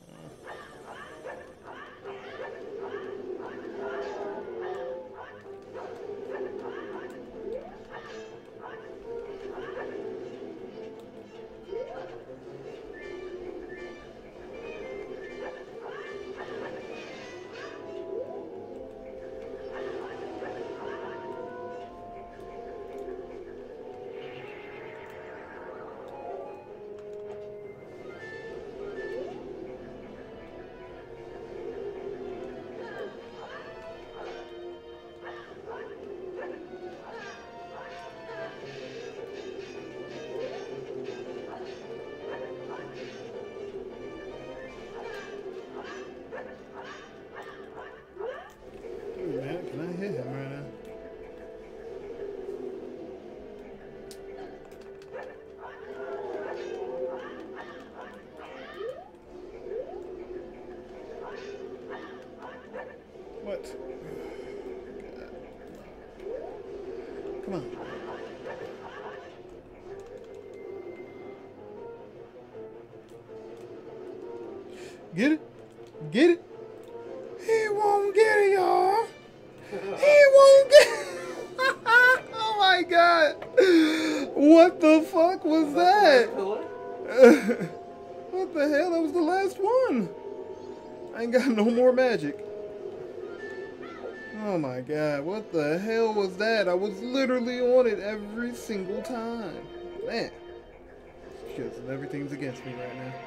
Man, can I hit him right now? What? God. Come on. Get it? Get it? He won't get it, y'all. He won't get Oh my god. What the fuck was that? What the hell? That was the last one. I ain't got no more magic. Oh my god. What the hell was that? I was literally on it every single time. Man. Because everything's against me right now.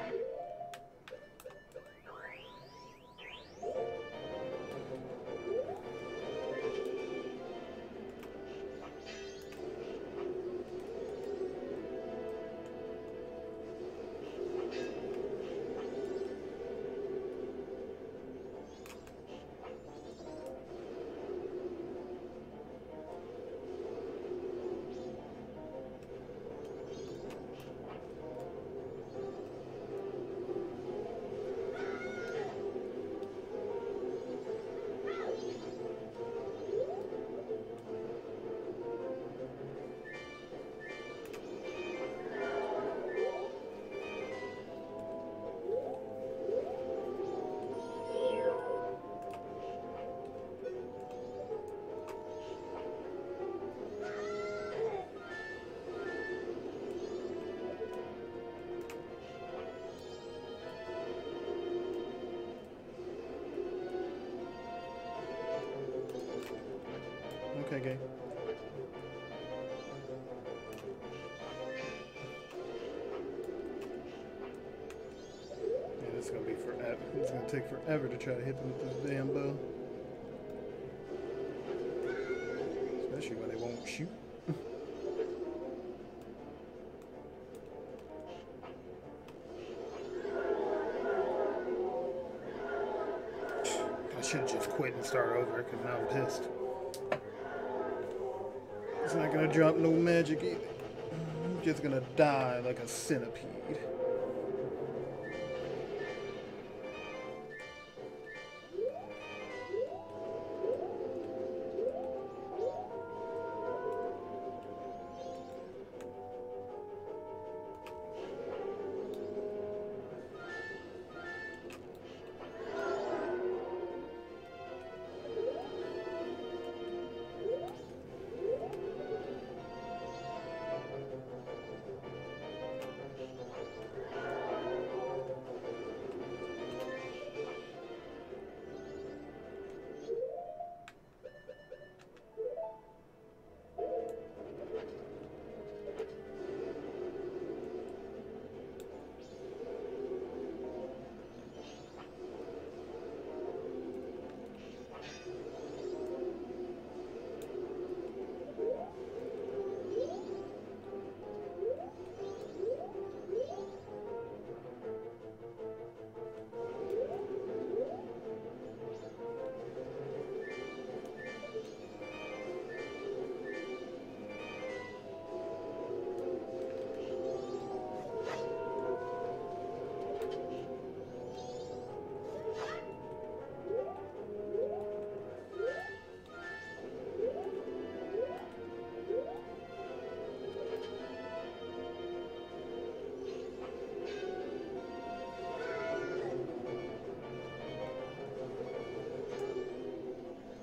Okay, game. Yeah, this is gonna be forever. It's gonna take forever to try to hit them with this damn bow. Especially when they won't shoot. I should have just quit and start over because now I'm pissed. It's not gonna drop no magic either. I'm just gonna die like a centipede.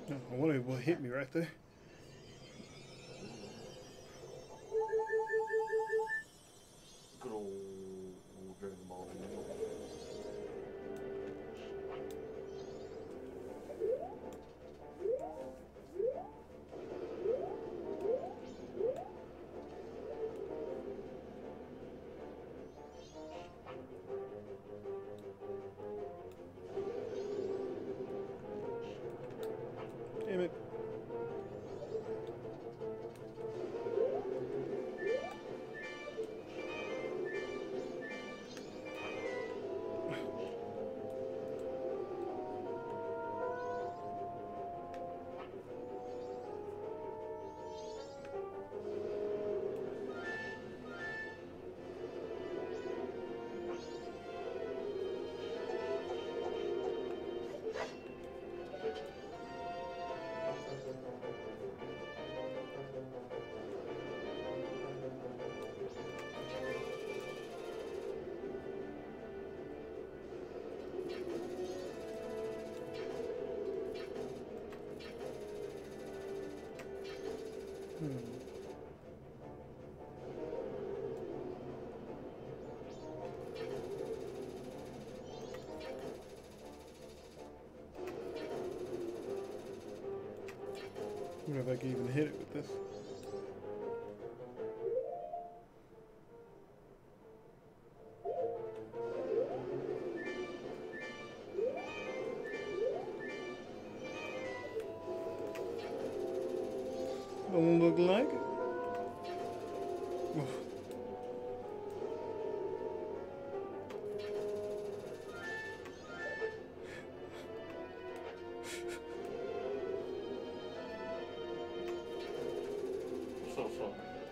I wonder what hit me right there. Good old, old Dragon Ball. Damn it. Hmm. I wonder if I can even hit it with this. Don't look like it. Oof. So sorry.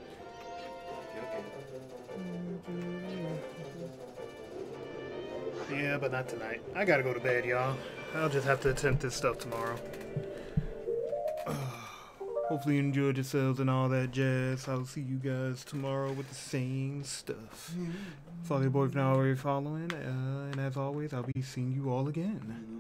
You okay? Yeah, but not tonight. I gotta go to bed, y'all. I'll just have to attempt this stuff tomorrow. Hopefully you enjoyed yourselves and all that jazz. I'll see you guys tomorrow with the same stuff. Follow your boy for now, where you're following. Uh, and as always, I'll be seeing you all again.